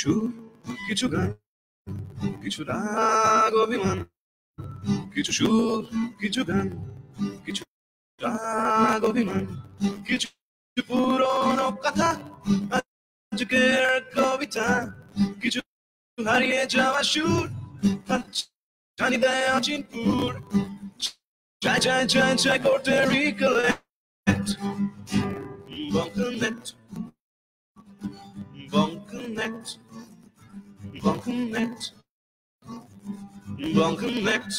সুর, কিছু গান, কিছু রাগ অভিমান, কিছু সুর, কিছু গান, কিছু রাগ অভিমান, কিছু পুরনো কথা, আজকের কবিতা, কিছু হারিয়ে যাওয়া সুর, জানি দেয় অচিনপুর, চাই চাই চাই চাই করতে recollect, Bone Connect, Bone Connect, Bone Connect, Bone Connect.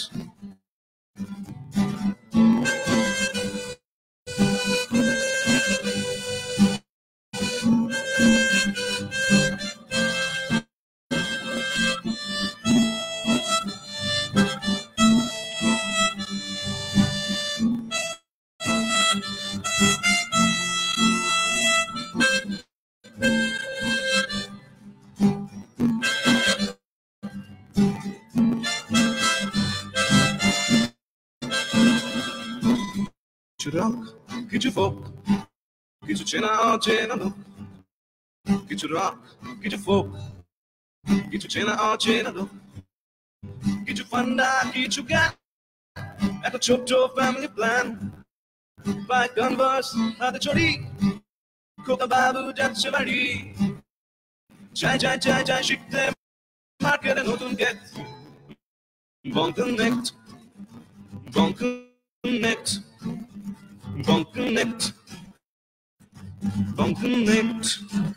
কিছু রক, কিছু ফোক, কিছু চেনা অচেনা লোক, কিছু রক, কিছু ফোক, কিছু চেনা অচেনা লোক, কিছু ফান্ডা, কিছু গান, একটা ছোট্ট ফ্যামিলি প্ল্যান, বাই কনভার্স হাতে চড়ি, খোকা বাবু যাচ্ছে বাড়ি, চাই চাই চাই চাই শিখতে মার্কেটে নতুন gate, Bone Connect, Bone Connect, Bone Connect, Bone Connect.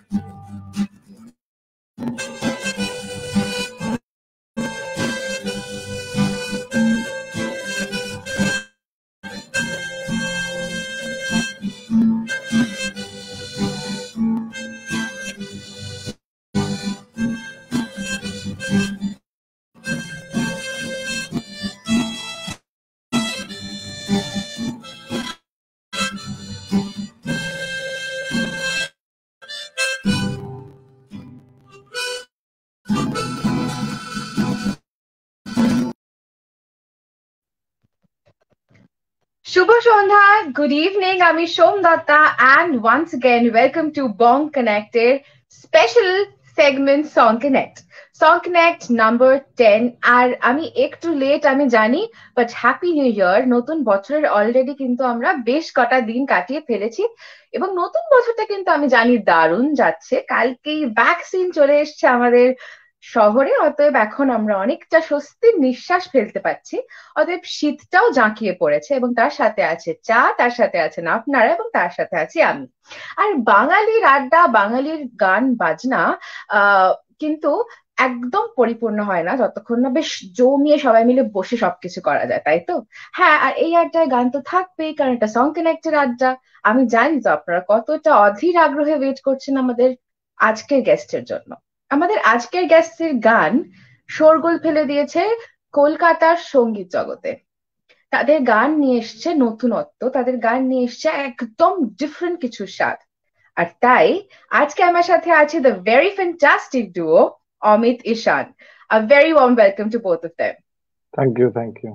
শুভ সন্ধ্যা, good evening, আমি সোম Datta and once again welcome to Bong Connected special segment Song Connect. Song Connect number 10 আর আমি একটু লেট আমি জানি বাট হ্যাপি নিউ ইয়ার। নতুন বছরের অলরেডি কিন্তু আমরা বেশ কটা দিন কাটিয়ে ফেলেছি এবং নতুন বছরটা কিন্তু আমি জানি দারুণ যাচ্ছে। কালকেই ভ্যাকসিন চলে এসছে আমাদের শহরে, অতএব এখন আমরা অনেকটা স্বস্তির নিঃশ্বাস ফেলতে পারছি। অতএব শীতটাও জাঁকিয়ে পড়েছে এবং তার সাথে আছে চা, তার সাথে আছেন আপনারা এবং তার সাথে আছি আমি। আর বাঙালির আড্ডা, বাঙালির গান বাজনা কিন্তু একদম পরিপূর্ণ হয় না যতক্ষণ না বেশ জমিয়ে সবাই মিলে বসে সবকিছু করা যায়, তাই তো? হ্যাঁ, আর এই আড্ডায় গান তো থাকবেই কারণ এটা সং কানেক্টের আড্ডা। আমি জানি তো আপনারা কতটা অধীর আগ্রহে ওয়েট করছেন আমাদের আজকের গেস্টের জন্য। আমাদের আজকের গেস্টের গান শোরগোল ফেলে দিয়েছে কলকাতার সঙ্গীত জগতে। তাদের গান নিয়ে এসছে নতুনত্ব, তাদের গান নিয়ে এসছে একদম ডিফারেন্ট কিছু স্বাদ। আর তাই আজকে আমার সাথে আছে the very fantastic duo Amit Ishan. A very warm welcome to both of them. Thank you, thank you.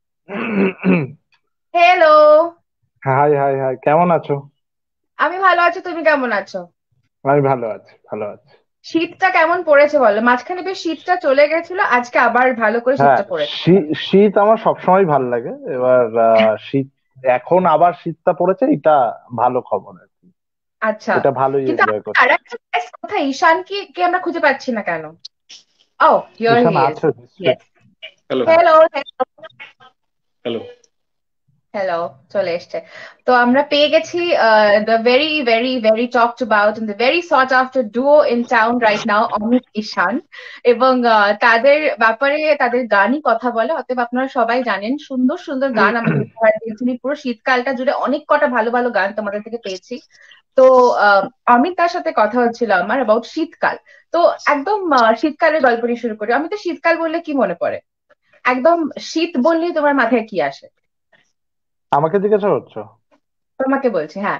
Hello. Hi hi hi, কেমন আছো? আমি ভালো আছি, তুমি কেমন আছো? আমি ভালো আছি, ভালো আছি। শীতটা কেমন পড়েছে বলো? মাঝখানে বেশ শীতটা চলে গেছিল, আজকে আবার ভালো করে হ্যাঁ, শীতটা পড়েছে। শীত আমার সবসময় ভালো লাগে। এবার শীত এখন আবার শীতটা পড়েছে, এটা ভালো খবর আর কি। আচ্ছা, এটা ভালোই কিন্তু এনজয় করছি। আরেকটা কথা, ঈশান কি আমরা খুঁজে পাচ্ছি না কেন? ও, হিয়ার ঈশান হি ইজ। আছে নিশ্চয়ই। Yes. Hello, hello, hello. Hello, চলে এসছে। তো আমরা পেয়ে গেছি the very very very talked about and the very sought after duo in town right now, Amit Ishan. এবং তাদের ব্যাপারে তাদের গানই কথা বলে, অতএব আপনারা সবাই জানেন সুন্দর সুন্দর গান আমাদের উপহার দিয়েছেন এই পুরো শীতকালটা জুড়ে। অনেক কটা ভালো ভালো গান তোমাদের থেকে পেয়েছি। তো অমিত তার সাথে কথা হচ্ছিল আমার অ্যাবাউট শীতকাল। তো একদম শীতকালের গল্প নিয়ে শুরু করি। আমি তো শীতকাল বললে কি মনে পড়ে? একদম শীত বললেই তোমার মাথায় কি আসে? আমাকে জিজ্ঞাসা করছো? তোমাকে বলছি, হ্যাঁ।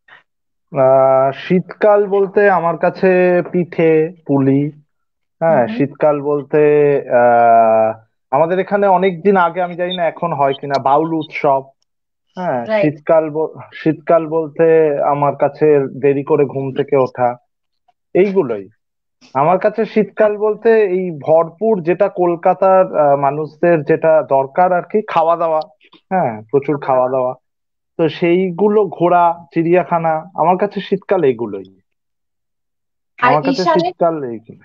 শীতকাল বলতে আমার কাছে পিঠে পুলি। হ্যাঁ, হুম। শীতকাল বলতে আহ আমাদের এখানে অনেক দিন আগে, আমি জানি না এখন হয় কিনা, বাউল উৎসব। হ্যাঁ, রাইট। শীতকাল বলতে আমার কাছে দেরি করে ঘুম থেকে ওঠা, এইগুলোই। আমার কাছে শীতকাল বলতে এই ভরপুর যেটা কলকাতার মানুষদের যেটা দরকার আর কি, খাওয়া দাওয়া। হ্যাঁ, প্রচুর খাওয়া খাওয়া দাওয়া। দাওয়া। তো সেইগুলো, ঘোরা, চিড়িয়াখানা, আমার কাছে শীতকাল এইগুলোই। আর আমার কাছে ঈশানের শীতকাল এইগুলো।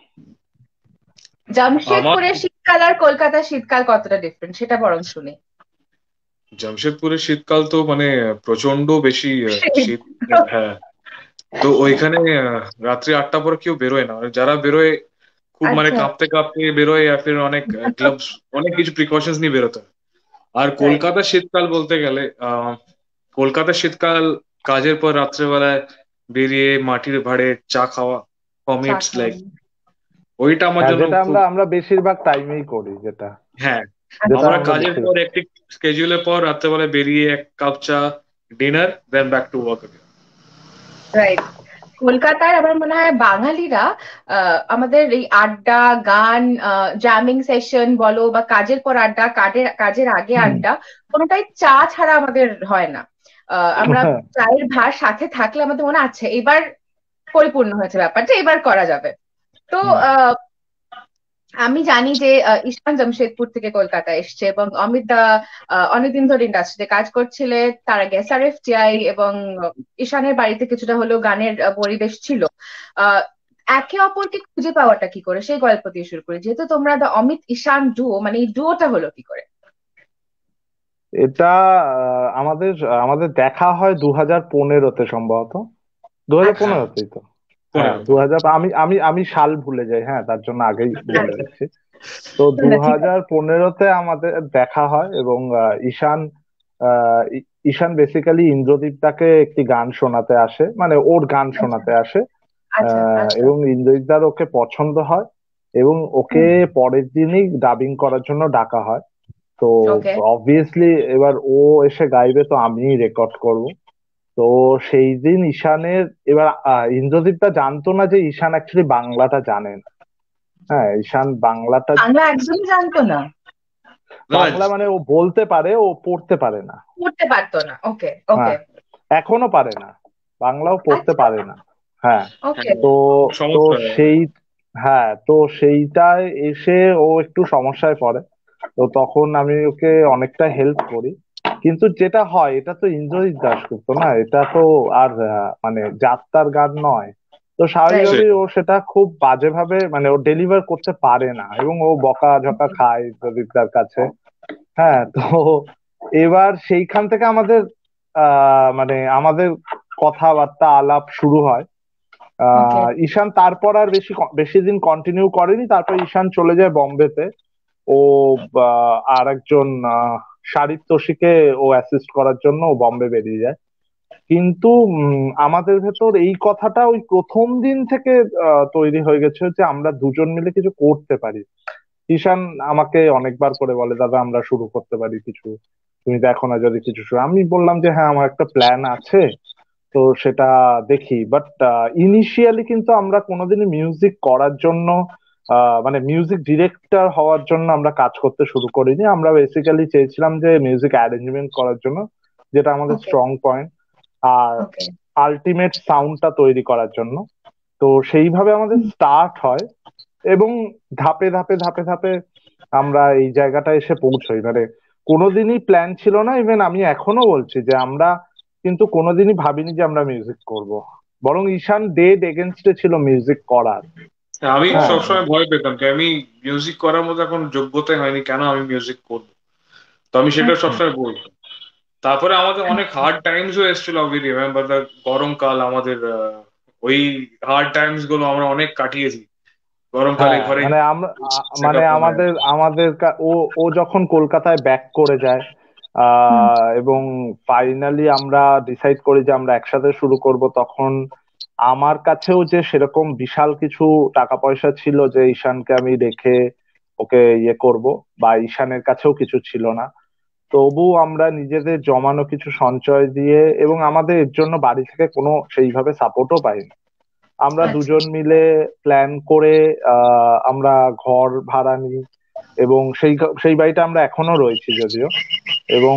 আমার জামশেদপুরের শীতকাল আর কলকাতার শীতকাল কতটা ডিফারেন্ট সেটা বরং শুনি। জামশেদপুরের শীতকাল তো মানে প্রচন্ড বেশি শীত। হ্যাঁ, তো ওইখানে রাত্রি 8টার পর কেউ বেরোয় না, মানে যারা বেরোয় খুব মানে আচ্ছা। কাঁপতে কাঁপতে বেরোয়, আর ফির অনেক গ্লাভস, অনেক কিছু প্রিকশনস নিয়ে বেরোতে হয়। আর রাইট। কলকাতার শীতকাল বলতে গেলে কলকাতার শীতকাল কাজের পর রাত্রেবেলায় বেরিয়ে মাটির ভাঁড়ে চা খাওয়া, for me cha it's like, খাওয়ানো। হ্যাঁ, ওইটা আমার জন্য যেটা খুব। আমরা আমরা বেশিরভাগ টাইমেই করি, যেটা হ্যাঁ, যেটা আমরা আমরা কাজের পর বেশিরভাগ। একটি স্কেজুলের পর রাত্রেবেলায় বেরিয়ে এক কাপ চা, dinner, then back to work. Right. কলকাতার আমার মনে হয় বাঙালিরা আমাদের এই আড্ডা, গান, জ্যামিং সেশন বলো বা কাজের পর আড্ডা, কাজের আগে আড্ডা, কোনোটাই চা ছাড়া আমাদের হয় না। আমরা চায়ের ভার সাথে থাকলে আমাদের মনে আছে এবার পরিপূর্ণ হয়েছে ব্যাপারটা, এবার করা যাবে। তো হুম। আহ, আমি জানি যে ঈশান জামশেদপুর থেকে কলকাতা এসছে এবং অমিত দা অনেকদিন ধরে ইন্ডাস্ট্রিতে কাজ করছিলে। তার আগে SRFTI এবং ঈশানের বাড়িতে কিছুটা হলেও গানের পরিবেশ ছিল। আহ, একে অপরকে খুঁজে পাওয়াটা কি করে, সেই গল্প দিয়ে শুরু করি, যেহেতু তোমরা দ্য অমিত ঈশান ডুও, মানে এই ডুওটা হলো কি করে? এটা আমাদের আমাদের দেখা হয় 2015-তে সম্ভবত। দু হাজার আচ্ছা। হ্যাঁ, পনেরোতেই তো। হ্যাঁ, 15। 2000। আমি আমি আমি সাল ভুলে যাই, হ্যাঁ, তার জন্য আগেই বলে আচ্ছা। দিচ্ছি। তো দু না, ঠিক আছে। হাজার পনেরোতে আমাদের দেখা হয় এবং ঈশান ঈশান বেসিক্যালি ইন্দ্রদীপ দাকে একটি গান শোনাতে আসে, মানে ওর গান আচ্ছা। শোনাতে আসে। আচ্ছা। আচ্ছা। এবং ইন্দ্রজিৎ দার ওকে পছন্দ হয় এবং ওকে হুম। পরের দিনই ডাবিং করার জন্য ডাকা হয়। তো ওকে। অবভিয়াসলি এবার ও এসে গাইবে, তো আমিই রেকর্ড করব। তো সেই দিন ঈশানের, এবার ইন্দ্রজিৎ দা জানতো না যে ঈশান অ্যাকচুয়ালি বাংলাটা জানেন। হ্যাঁ, ঈশান বাংলাটা, বাংলা একদমই জানতো না? না না, বাংলা মানে ও বলতে পারে, ও পড়তে পারে না। পড়তে পারতো না? ওকে। ওকে। হ্যাঁ, এখনো পারে না, বাংলাও পড়তে আচ্ছা। পারে না। হ্যাঁ। ওকে। হ্যাঁ, তো খুব তো সমস্যা হয়। সেই, হ্যাঁ, তো সেইটায় এসে ও একটু সমস্যায় পড়ে। তো তখন আমি ওকে অনেকটা হেল্প করি। কিন্তু যেটা হয়, এটা তো ইন্দ্রজিৎ দাশগুপ্ত না, এটা তো আর মানে যাত্রার গান নয়। তো রাইট। স্বাভাবিকভাবেই সেটাই। ও সেটা খুব বাজেভাবে, মানে ও ডেলিভার করতে পারে না এবং ও বকাঝকা খায় ইন্দ্রজিৎ দার কাছে। হ্যাঁ। তো এবার সেইখান থেকে আমাদের মানে আমাদের কথাবার্তা আলাপ শুরু হয়। ওকে। ঈশান তারপর আর বেশি দিন কন্টিনিউ করেনি, তারপর ঈশান চলে যায় বম্বেতে। ও আর একজন শারিত তোষীকে ও অ্যাসিস্ট করার জন্য ও বম্বে বেরিয়ে যায়। কিন্তু আমাদের ভেতর এই কথাটা ওই প্রথম দিন থেকে তৈরি হয়ে গেছে যে আমরা দুজন মিলে কিছু করতে পারি। ঈশান আমাকে অনেকবার করে বলে, দাদা আমরা শুরু করতে পারি কিছু, তুমি দেখো না যদি কিছু শুরু। আমি বললাম যে হ্যাঁ, আমার একটা প্ল্যান আছে, তো সেটা দেখি। বাট ইনিশিয়ালি কিন্তু আমরা কোনোদিনই মিউজিক করার জন্য, মানে মিউজিক ডিরেক্টর হওয়ার জন্য আমরা কাজ করতে শুরু করিনি। আমরা বেসিক্যালি চেয়েছিলাম যে মিউজিক অ্যারেঞ্জমেন্ট করার জন্য, যেটা আমাদের ওকে। স্ট্রং পয়েন্ট, আর ওকে। আলটিমেট সাউন্ডটা তৈরি করার জন্য। তো সেইভাবে আমাদের স্টার্ট হয় এবং ধাপে ধাপে ধাপে ধাপে আমরা এই জায়গাটা এসে পৌঁছই। মানে কোনোদিনই প্ল্যান ছিল না, ইভেন আমি এখনো বলছি যে আমরা কিন্তু কোনোদিনই ভাবিনি যে আমরা মিউজিক করব। বরং ঈশান ডেড এগেনস্টে ছিল মিউজিক করার। আমি ও। হ্যাঁ। সবসময় ভয় পেতাম যে আমি মিউজিক করার মতো এখন যোগ্যতাই হয়নি, কেন আমি মিউজিক করবো। তো আমি সেটা আচ্ছা। সবসময় বলতাম। তারপরে আমাদের অনেক হার্ড টাইমসও এসেছিল, আমি রিমেম্বার দ্য গরমকাল আমাদের, ওই হার্ড টাইমস গুলো আমরা অনেক কাটিয়েছি। গরমকালে হ্যাঁ, ঘরে মানে আমরা সেট মানে আপ হয়। আমাদের আমাদের ও ও যখন কলকাতায় ব্যাক করে যায়, হুম। এবং ফাইনালি আমরা ডিসাইড করি যে আমরা একসাথে শুরু করব, তখন আমার কাছেও যে সেরকম বিশাল কিছু টাকা পয়সা ছিল যে ঈশানকে আমি রেখে ওকে ইয়ে করব, বা ঈশানের কাছেও কিছু ছিল না। তবু আমরা নিজেদের জমানো কিছু সঞ্চয় দিয়ে, এবং আমাদের এর জন্য বাড়ি থেকে কোনো সেইভাবে সাপোর্টও পাইনি, আমরা আচ্ছা। দুজন মিলে প্ল্যান করে আমরা ঘর ভাড়া নিই। এবং সেই বাড়িটা আমরা এখনো রয়েছি যদিও। এবং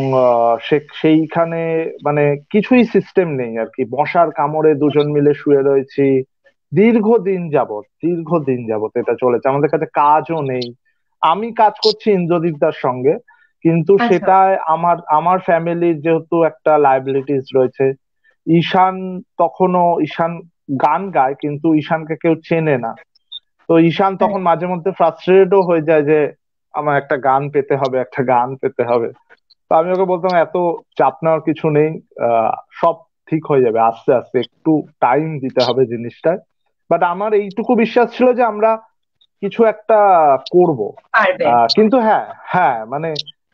সেইখানে মানে কিছুই সিস্টেম নেই আর কি, মশার কামড়ে দুজন মিলে শুয়ে রয়েছি। দীর্ঘদিন যাবত এটা চলেছে, আমাদের কাছে কাজও নেই। আমি কাজ করছি ইন্দ্রদীপদার সঙ্গে, কিন্তু আচ্ছা। সেটায় আমার আমার ফ্যামিলির যেহেতু একটা লাইবিলিটিস রয়েছে। ঈশান ঈশান গান গায়, কিন্তু ঈশানকে কেউ চেনে না। তো ঈশান তখন মাঝে মধ্যে ফ্রাস্ট্রেটেডও হয়ে যায় যে আমার একটা গান পেতে হবে। তো আমি ওকে বলতাম এত চাপ নেওয়ার কিছু নেই, আহ সব ঠিক হয়ে যাবে আস্তে আস্তে, একটু টাইম দিতে হবে জিনিসটায়। বাট আমার এইটুকু বিশ্বাস ছিল যে আমরা কিছু একটা করব। পারবেন। কিন্তু হ্যাঁ, হ্যাঁ মানে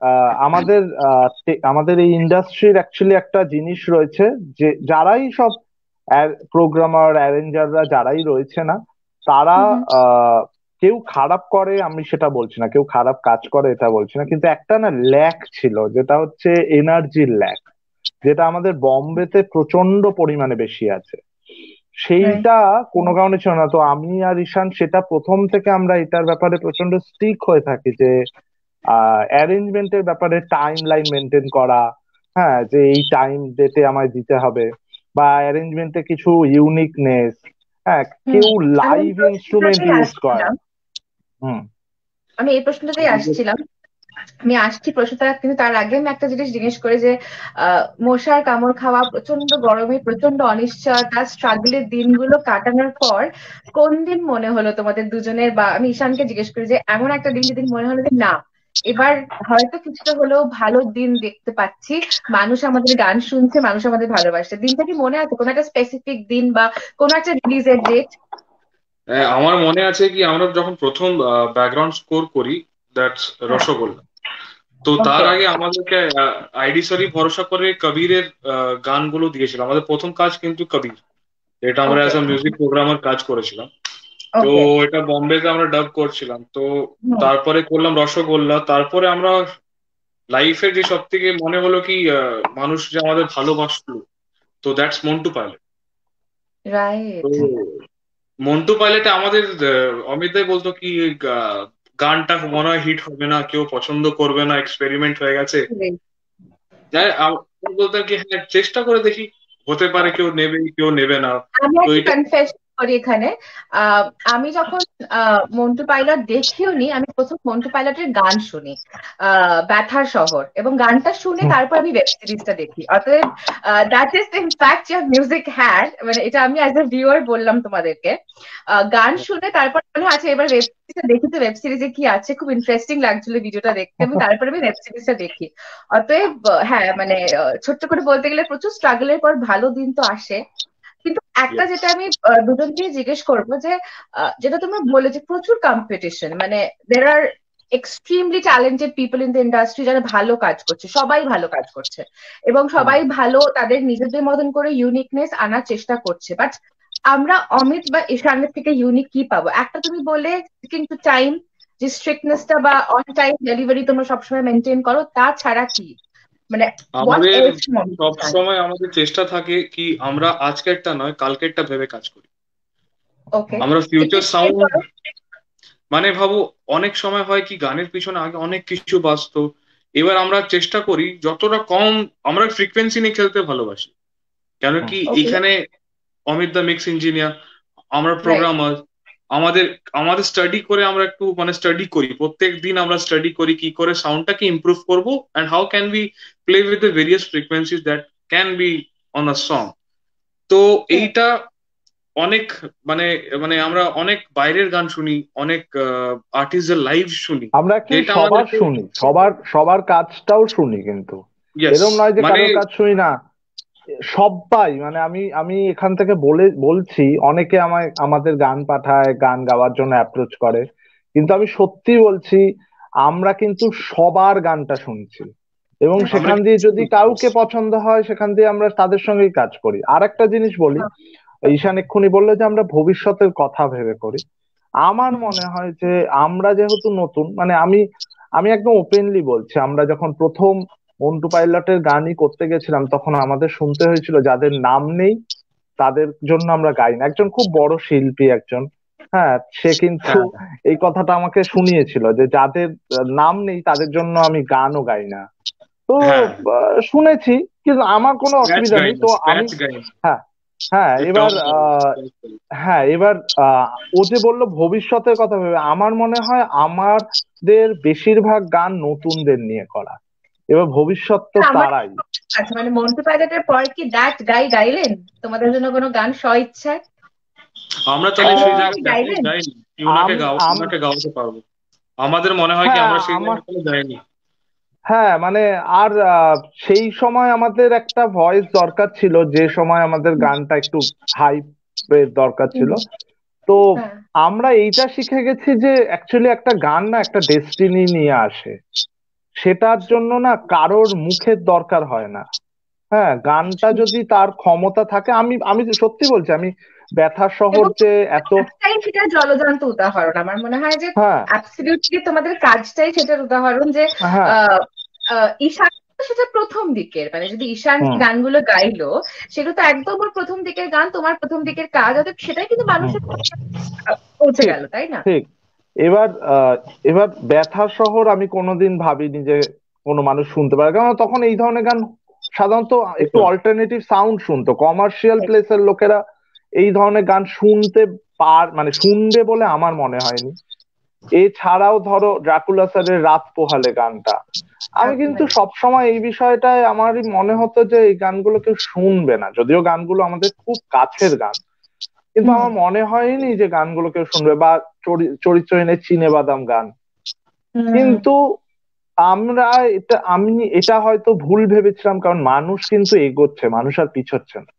আমাদের এই ইন্ডাস্ট্রির অ্যাকচুয়ালি একটা জিনিস রয়েছে, যে যারাই সব প্রোগ্রামার অ্যারেঞ্জাররা যারাই রয়েছে না, তারা হুম হুম। কেউ খারাপ করে আমি সেটা বলছি না, কেউ খারাপ কাজ করে এটা বলছি না, কিন্তু একটা না ল্যাক ছিল, যেটা হচ্ছে এনার্জির ল্যাক, যেটা আমাদের বম্বেতে প্রচন্ড পরিমাণে বেশি আছে। Right. সেইটা কোনো কারণে ছিল না। তো আমি আর ঈশান সেটা প্রথম থেকে আমরা এটার ব্যাপারে প্রচন্ড স্ট্রিক হয়ে থাকি, যে অ্যারেঞ্জমেন্টের ব্যাপারে টাইম লাইন মেনটেন করা। হ্যাঁ, যে এই টাইম ডেটে আমায় দিতে হবে, বা অ্যারেঞ্জমেন্টে কিছু ইউনিকনেস। হ্যাঁ, হুম। কেউ আমি এই লাইভ ইনস্ট্রুমেন্ট প্রশ্নটাতেই ইউজ করে আসছিলাম না। হুম। আমি এই প্রশ্নটাতেই আসছিলাম। আমি আসছি প্রশ্নটা, কিন্তু তার আগে আমি একটা জিনিস জিজ্ঞেস করি যে মশার কামড় খাওয়া, প্রচন্ড গরমে প্রচন্ড অনিশ্চয়তা, স্ট্রাগলের দিনগুলো কাটানোর পর কোন দিন মনে হলো তোমাদের দুজনের, বা আমি ঈশানকে জিজ্ঞেস করি যে এমন একটা দিন যেদিন মনে হলো যে না, এবার হয়তো কিছুটা হলেও ভালো দিন দেখতে পাচ্ছি, মানুষ আমাদের গান শুনছে, মানুষ আমাদের ভালোবাসছে, দিনটা কি মনে আছে? কোনো একটা স্পেসিফিক দিন বা কোনো একটা রিলিজের ডেট? আমার মনে আছে কি আমরা যখন প্রথম ব্যাকগ্রাউন্ড স্কোর করি, দ্যাটস হ্যাঁ। রসগোল্লা। তো তার ওকে। আগে আমাদেরকে আইডি সরি ভরসা করে কবিরের গানগুলো দিয়েছিল। আমাদের প্রথম কাজ কিন্তু কবির, এটা আমরা okay. As a music programmer কাজ করেছিলাম। তো ওকে। এটা বম্বেতে আমরা ডাব করছিলাম। তো হুম। তারপরে করলাম রসগোল্লা। তারপরে আমরা লাইফের যে সব থেকে মনে হলো কি মানুষ যে আমাদের ভালোবাসলো, তো দ্যাটস মন্টু পাইলট। তো রাইট। মন্টু পাইলটে আমাদের অমিত ভাই বলতো কি গানটা মনে হয় হিট হবে না, কেউ পছন্দ করবে না, এক্সপেরিমেন্ট হয়ে গেছে। যাই আমি বলতাম কি হ্যাঁ চেষ্টা করে দেখি, হতে পারে কেউ নেবে কেউ নেবে না। আমি তো একটা এটা কনফেশন করি এখানে। আহ, আমি যখন মন্টু পাইলট দেখিও নি, আমি প্রথম মন্টু পাইলটের গান শুনি, ব্যথার শহর, এবং গানটা শুনে হুম। তারপর আমি ওয়েব সিরিজটা দেখি। অতএব that is the impact your music had, মানে এটা আমি অ্যাজ এ ভিউয়ার বললাম তোমাদেরকে। গান শুনে তারপর মনে হয় আচ্ছা এবার ওয়েব সিরিজটা দেখি, তো ওয়েব সিরিজে কি আছে, খুব ইন্টারেস্টিং লাগছিল ভিডিওটা দেখতে, এবং তারপরে আমি ওয়েব সিরিজটা দেখি। অতএব হ্যাঁ মানে ছোট্ট করে বলতে গেলে প্রচুর স্ট্রাগলের পর ভালো দিন তো আসে। কিন্তু একটা Yes. যেটা আমি দুজনকে জিজ্ঞেস করবো যে যেটা তোমরা বলে যে প্রচুর কম্পিটিশন, মানে there are extremely talented people in the industry যারা ভালো কাজ করছে, সবাই ভালো কাজ করছে, এবং হুম। সবাই ভালো তাদের নিজেদের মতন করে ইউনিকনেস আনার চেষ্টা করছে। বাট আমরা অমিত বা ঈশানের থেকে ইউনিক কি পাবো? একটা তুমি বলে কিন্তু টাইম, যে স্ট্রিক্টনেসটা বা অন টাইম ডেলিভারি তোমরা সবসময় মেনটেন করো, তাছাড়া কি মানে হোয়াট আমাদের এলস ফ্রম সব ঈশান? সময় আমাদের চেষ্টা থাকে কি আমরা আজকেরটা নয় কালকেরটা ভেবে কাজ করি। ওকে। আমরা একটু ফিউচার explain সাউন্ড করো। মানে ভাবো, অনেক সময় হয় কি গানের পিছনে আগে অনেক কিছু বাজতো, এবার আমরা চেষ্টা করি যতটা কম। আমরা ফ্রিকোয়েন্সি নিয়ে খেলতে ভালোবাসি, কেন হুম। কি ওকে। এখানে অমিত দা মিক্স ইঞ্জিনিয়ার, আমরা রাইট। প্রোগ্রামার। আমাদের আমাদের স্টাডি করে আমরা একটু মানে স্টাডি করি, প্রত্যেক দিন আমরা স্টাডি করি কি করে সাউন্ডটাকে ইমপ্রুভ করব, and how can be play with the various frequencies that can be on a song. তো এইটা অনেক মানে মানে আমরা অনেক বাইরের গান শুনি, অনেক আর্টিস্টদের লাইভ শুনি, আমরা অ্যাকচুয়ালি যেটা সবার আমাদেরকে শুনি, সবার সবার কাজটাও শুনি, কিন্তু ইয়েস এরম নয় যে মানে কারোর কাজ শুনি না। সবাই মানে আমি আমি এখান থেকে বলছি, অনেকে আমাদের গান পাঠায়, গান গাওয়ার জন্য অ্যাপ্রোচ করে, কিন্তু আমি সত্যি বলছি, আমরা কিন্তু সবার গানটা শুনছি, এবং আচ্ছা। আমরা সেখান দিয়ে যদি কাউকে পছন্দ হয় সেখান দিয়ে আমরা তাদের সঙ্গেই কাজ করি। আর একটা জিনিস বলি, ঈশান এক্ষুনি বললো যে আমরা ভবিষ্যতের কথা ভেবে করি। আমার হুম। মনে হয় যে আমরা যেহেতু নতুন, মানে আমি আমি একদম ওপেনলি বলছি, আমরা যখন প্রথম মন্টু পাইলটের গানই করতে গেছিলাম, তখন আমাদের শুনতে হয়েছিল যাদের নাম নেই তাদের জন্য আমরা গাই না। একজন খুব বড় শিল্পী একজন, হ্যাঁ, সে কিন্তু হ্যাঁ এই কথাটা আমাকে শুনিয়েছিল যে যাদের নাম নেই তাদের জন্য আমি গানও গাই না। তো হ্যাঁ শুনেছি, কিন্তু আমার কোনো স্ক্র্যাচ অসুবিধা গাই নেই। না, তো আমি, স্ক্র্যাচ গাই না। হ্যাঁ, হ্যাঁ যে এবার টার্ম। হ্যাঁ এবার ও যে বললো ভবিষ্যতের কথা ভেবে, আমার মনে হয় আমাদের বেশিরভাগ গান নতুনদের নিয়ে করা, এবার ভবিষ্যৎ তো আমার তারাই। আচ্ছা, মানে মন্টু পাইলটের পর কি দ্যাট গাই গাইলেন তোমাদের জন্য কোনো গান স্ব ইচ্ছায়? আমরা তাহলে মানে সেই আহ, কি জায়গায় এখনো গাইলেন? যাইনি কি আমি ওনাকে গাওয়াতে পারবো। আমাদের মনে হয় কি হ্যাঁ আমরা সেই আমার জায়গায় এখনো যাইনি। হ্যাঁ মানে আর সেই সময় আমাদের একটা ভয়েস দরকার ছিল, যে সময় আমাদের গানটা একটু হাইপের দরকার হুম, ছিল। তো হ্যাঁ, আমরা এইটা শিখে গেছি যে অ্যাকচুয়ালি একটা গান না একটা ডেস্টিনি নিয়ে আসে, সেটার জন্য না কারোর মুখের দরকার হয় না। হ্যাঁ, গানটা যদি তার ক্ষমতা থাকে, আমি আমি সত্যি বলছি, আমি ব্যথা শহর এবং যে এত কাজটাই সেটার জলজান্ত উদাহরণ। আমার মনে হয় যে হ্যাঁ অ্যাবসলিউটলি তোমাদের কাজটাই সেটার উদাহরণ যে হ্যাঁ আহ, ঈশান তো সেটা প্রথম দিকের, মানে যদি ঈশান যে হুম গানগুলো গাইলো সেগুলো তো একদম ওর প্রথম দিকের গান, তোমার প্রথম দিকের কাজ, অতএব সেটাই কিন্তু হুম মানুষের পৌঁছে ঠিক গেল, তাই না? ঠিক। এবার এবার ব্যথা শহর আমি কোনোদিন ভাবিনি যে কোনো মানুষ শুনতে পারে, কারণ তখন এই ধরনের গান সাধারণত একটু অল্টারনেটিভ সাউন্ড শুনতো, কমার্শিয়াল প্লেসের লোকেরা এই ধরনের গান শুনতে মানে শুনবে বলে আমার মনে হয়নি। এছাড়াও ধরো ড্রাকুলা স্যারের রাত পোহালে গানটা, আমি কিন্তু সবসময় এই বিষয়টায় আমারই মনে হতো যে এই গানগুলো কেউ শুনবে না, যদিও গানগুলো আমাদের খুব কাছের গান, কিন্তু হুম, আমার মনে হয়নি যে গানগুলো কেউ শুনবে। বা চরিত্রহীনের চিনে বাদাম গান, হুম, কিন্তু আমরা আমি এটা হয়তো ভুল ভেবেছিলাম, কারণ মানুষ কিন্তু এগোচ্ছে, মানুষ আর পিছোচ্ছে না,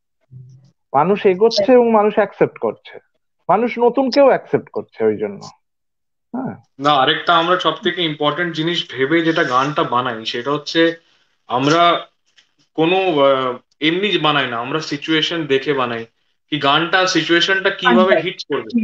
মানুষ এগোচ্ছে এবং মানুষ অ্যাকসেপ্ট করছে, মানুষ নতুন কেউ অ্যাকসেপ্ট করছে ওই জন্য। হ্যাঁ না, আরেকটা আমরা সব থেকে ইম্পর্টেন্ট জিনিস ভেবে যেটা গানটা বানাই সেটা হচ্ছে আমরা কোনো এমনি বানাই না, আমরা সিচুয়েশন দেখে বানাই কি গানটা সিচুয়েশনটা কিভাবে হিট করবে।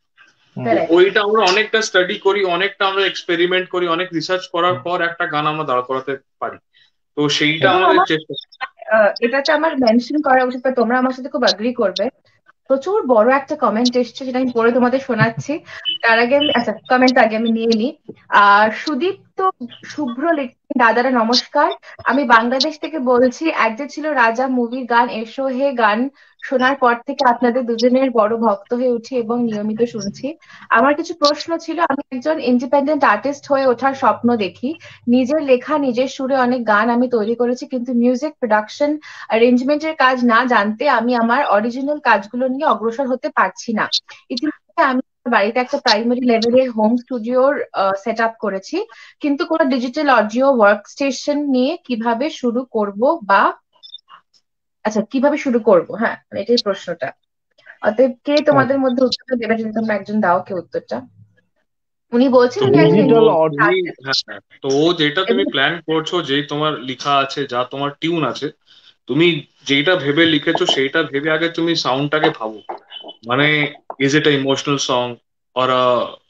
তো হুম। কারেক্ট। ওইটা আমরা অনেকটা স্টাডি করি, অনেকটা আমরা এক্সপেরিমেন্ট করি, অনেক রিসার্চ করার পর একটা গান আমরা দাঁড় করাতে পারি। তো সেইটা এবং আমাদের আমার চেষ্টা। এটাতে আমার মেনশন করা উচিত, বা তোমরা আমার সাথে খুব অ্যাগ্রি করবে, প্রচুর বড় একটা কমেন্ট এসছে যেটা আমি পড়ে তোমাদের শোনাচ্ছি। তার আগে আমি, আচ্ছা কমেন্ট আগে আমি নিয়ে নিই। সুদীপ্ত শুভ্র লিখছেন, দাদারা নমস্কার, আমি বাংলাদেশ থেকে বলছি। এক যে ছিল রাজা মুভির গান এসো হে গান শোনার পর থেকে আপনাদের দুজনের বড় ভক্ত হয়ে উঠি এবং নিয়মিত শুনছি। আমার কিছু প্রশ্ন ছিল। আমি একজন ইন্ডিপেন্ডেন্ট আর্টিস্ট হয়ে ওঠার স্বপ্ন দেখি। নিজের লেখা নিজের সুরে অনেক গান আমি তৈরি করেছি, কিন্তু মিউজিক প্রোডাকশন অ্যারেঞ্জমেন্টের কাজ না জানতে আমি আমার অরিজিনাল কাজগুলো নিয়ে অগ্রসর হতে পারছি না। ইতিমধ্যে আমি আমার বাড়িতে একটা প্রাইমারি লেভেলের হোম স্টুডিওর সেট আপ করেছি, কিন্তু কোনো ডিজিটাল অডিও ওয়ার্ক স্টেশন নিয়ে কিভাবে শুরু করব, বা আচ্ছা কিভাবে শুরু করব, হ্যাঁ মানে এটাই প্রশ্নটা। অতএব কে তোমাদের মধ্যে উত্তরটা দেবে, যদি তোমরা একজন দাও কে উত্তরটা। উনি বলছেন তো উনি একজন ডিজিটাল তুমি, artist হ্যাঁ হ্যাঁ, তো যেটা তুমি এবং প্ল্যান করছো, যে তোমার লেখা আছে, যা তোমার টিউন আছে, তুমি যেটা ভেবে লিখেছো সেইটা ভেবে আগে তুমি সাউন্ডটাকে ভাবো। মানে is it a emotional song or a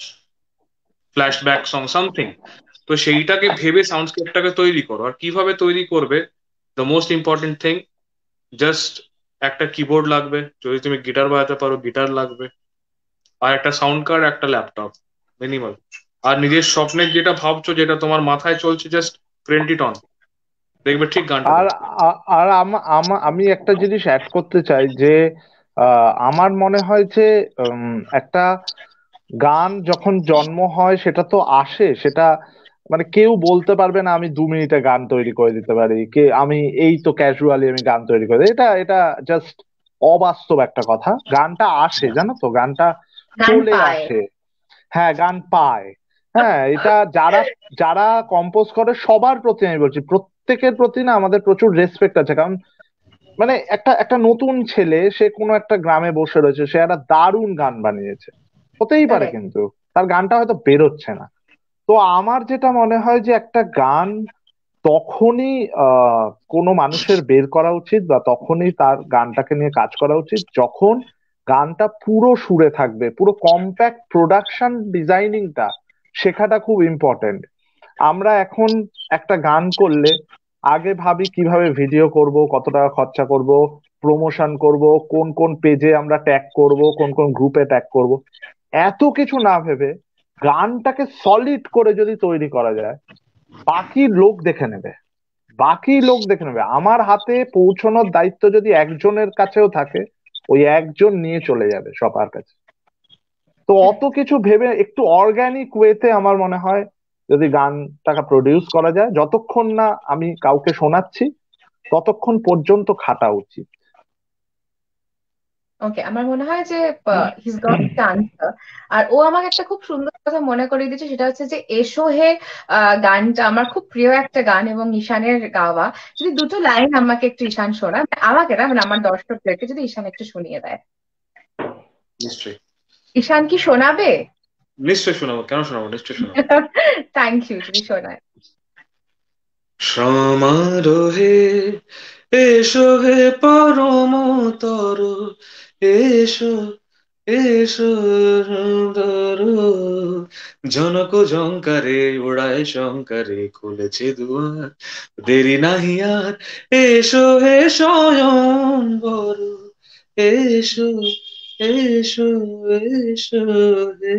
flashback song something. তো সেইটাকে ভেবে সাউন্ডস্কেপটাকে তৈরি করো। আর কিভাবে তৈরি করবে, the most important thing, just একটা কিবোর্ড লাগবে, যদি তুমি গিটার বাজাতে পারো গিটার লাগবে, আর একটা সাউন্ড কার্ড, একটা ল্যাপটপ, মিনিমাল। আর নিজের স্বপ্নের যেটা ভাবছো, যেটা তোমার মাথায় চলছে, জাস্ট প্রিন্ট ইট অন, দেখবে ঠিক গানটা আর বেরোবে। আর আমি একটা জিনিস অ্যাড করতে চাই যে আমার মনে হয় যে একটা গান যখন জন্ম হয় সেটা তো আসে, সেটা মানে কেউ বলতে পারবে না আমি 2 মিনিটে গান তৈরি করে দিতে পারি, আমি এই তো ক্যাজুয়ালি আমি গান তৈরি করে দিই। এটা এটা জাস্ট অবাস্তব একটা কথা। গানটা আসে, জানো তো, গানটা গান চলে পায়। আসে। হ্যাঁ, গান পায়। হ্যাঁ, এটা যারা যারা কম্পোজ করে সবার প্রতি আমি বলছি, প্রত্যেকের প্রতি না আমাদের প্রচুর রেসপেক্ট আছে, কারণ মানে একটা একটা নতুন ছেলে, সে কোনো একটা গ্রামে বসে রয়েছে, সে একটা দারুণ গান বানিয়েছে, হতেই পারে, Correct. কিন্তু তার গানটা হয়তো বেরোচ্ছে না। তো আমার যেটা মনে হয় যে একটা গান তখনই আহ কোনো মানুষের বের করা উচিত, বা তখনই তার গানটাকে নিয়ে কাজ করা উচিত, যখন গানটা পুরো সুরে থাকবে, পুরো কম্প্যাক্ট প্রোডাকশন ডিজাইনিংটা শেখাটা খুব ইম্পর্টেন্ট। আমরা এখন একটা গান করলে আগে ভাবি কিভাবে ভিডিও করব, কত টাকা খরচা করব, প্রমোশন করব, কোন কোন পেজে আমরা ট্যাগ করব, কোন কোন গ্রুপে ট্যাগ করব, এত কিছু না ভেবে গানটাকে সলিড করে যদি তৈরি করা যায়, বাকি লোক দেখে নেবে, বাকি লোক দেখে নেবে। আমার হাতে পৌঁছানোর দায়িত্ব যদি একজনের কাছেও থাকে, ওই একজন নিয়ে চলে যাবে সবার কাছে। তো অত কিছু ভেবে একটু অর্গানিক ওয়েতে আমার মনে হয় যদি গানটাকে প্রডিউস করা যায়, যতক্ষণ না আমি কাউকে শোনাচ্ছি ততক্ষণ পর্যন্ত খাটা উচিত। ওকে, আমার মনে হয় যে হিজ গট দ্য আনসার। আর ও আমাকে একটা খুব সুন্দর কথা মনে করিয়ে দিচ্ছে, সেটা হচ্ছে যে এসো হে গানটা আমার খুব প্রিয় একটা গান এবং ঈশানের গাওয়া। যদি দুটো লাইন আমাকে একটু ঈশান শোনা, আমাকে না মানে আমার দর্শকদেরকে যদি ঈশান একটু শুনিয়ে দেয়। নিশ্চয়ই, ঈশান কি শোনাবে? নিশ্চয়ই শোনাবো, কেন শোনাবো, নিশ্চয়ই শোনাবো। থ্যাংক ইউ, যদি শোনায়। সমারোহে এসো হে পরমতর, এসো এসো সুন্দর, জনক ঝঙ্কারে ওড়ায় শঙ্কারে খুলেছে দুয়ার, দেরি নাহি আর, এসো হে স্বয়ংবর, এসো এসো এসো হে।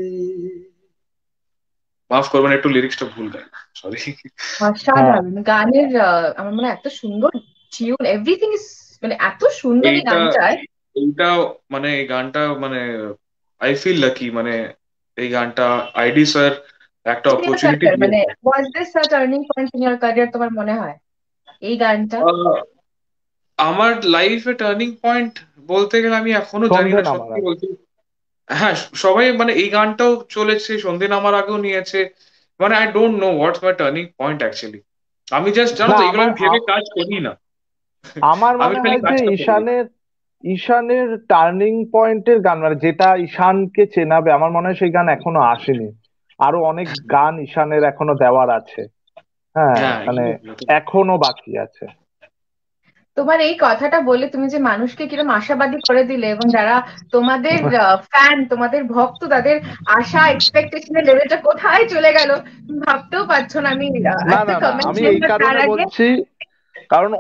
মাফ করবেন, একটু লিরিক্সটা ভুল গাই, সরি। হ্যাঁ, অসাধারণ গানের আমার মনে হয় এত সুন্দর টিউন, এভরিথিং ইজ মানে এত সুন্দর এই এইটা গানটায়। এইটা মানে এই গানটা মানে আই ফিল লাকি, মানে এই গানটা আইডি স্যার একটা অপরচুনিটি মানে দিয়েছে। Was this a turning point in your career তোমার মনে হয় এই গানটা? আহ, আমার লাইফে টার্নিং পয়েন্ট বলতে গেলে আমি এখনো জানি সন্ধে না, নামার সত্যি আগে। বলছি। হ্যাঁ, সবাই মানে এই গানটাও চলেছে, সন্ধে নামার আগেও নিয়েছে। মানে I don't know what's my turning point actually. আমি জাস্ট, জানো না, তো, এগুলো আমি ভেবে কাজ করি না। আমার আমি মনে খালি হয় যে কাজটা করি। ঈশানের টার্নিং পয়েন্টের গান, মানে যেটা ঈশানকে চেনাবে, আমার মনে হয় সেই গান এখনো আসেনি। আরো অনেক গান ঈশানের এখনো দেওয়ার আছে। হ্যাঁ, হ্যাঁ, মানে এখনো বাকি আছে। তোমার এই কথাটা বলে তুমি যে মানুষকে কিরকম আশাবাদী করে দিলে, এবং যারা তোমাদের ফ্যান, তোমাদের ভক্ত, তাদের আশা এক্সপেকটেশনের লেভেলটা কোথায় চলে গেল তুমি ভাবতেও পারছো না। আমি না, একটা না, না, কমেন্ট আমি ছিলাম এই তার কারণে আগে। বলছি, কারণ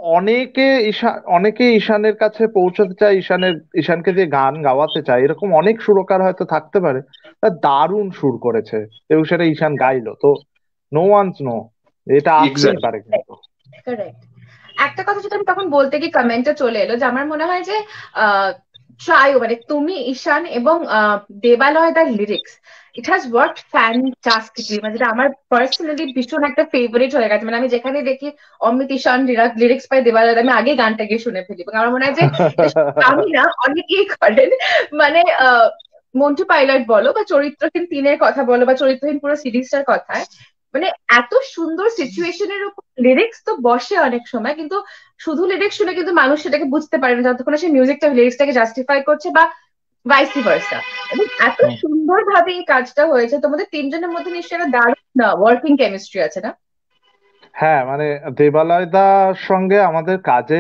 অনেকে ঈশানের কাছে পৌঁছতে চায়, ঈশানকে যে গান গাওয়াতে চায়, এরকম অনেক সুরকার হয়তো থাকতে পারে। তা দারুণ সুর করেছে এবং সেটা ঈশান গাইলো তো। নো ওয়ান্স নো, এটা আসতেই এক্স্যাক্ট। পারে কিন্তু। Correct. একটা কথা যেটা আমি তখন বলতে গিয়ে কমেন্টে চলে এলো, যে আমার মনে হয় যে আহ ট্রাইও মানে তুমি ঈশান এবং দেবালয় দার lyrics, it has worked fantastically. মানে যেটা আমার পার্সোনালি ভীষণ একটা ফেভারিট হয়ে গেছে। মানে আমি যেখানে দেখি অমৃত ঈশান লিরিক্স পাই দেবালয় দা, আমি আগে গানটা গিয়ে শুনে ফেলি। এবং আমার মনে হয় যে এটা শুধু আমি না, অনেকেই করেন। মানে মন্টু পাইলট বলো বা চরিত্রহীন তিনের কথা বলো বা চরিত্রহীন পুরো সিরিজটার কথায়, মানে এত সুন্দর সিচুয়েশনের উপর লিরিক্স তো বসে অনেক সময়, কিন্তু শুধু লিরিক্স শুনে কিন্তু মানুষ সেটাকে বুঝতে পারে না যতক্ষণ না সে মিউজিকটা লিরিক্সটাকে জাস্টিফাই করছে, বা ভাইসি ভার্সা। এবং এত হুম। সুন্দরভাবে এই কাজটা হয়েছে, তোমাদের তিনজনের মধ্যে নিশ্চয়ই একটা দারুণ ওয়ার্কিং কেমিস্ট্রি আছে না? হ্যাঁ, মানে দেবালয় দার সঙ্গে আমাদের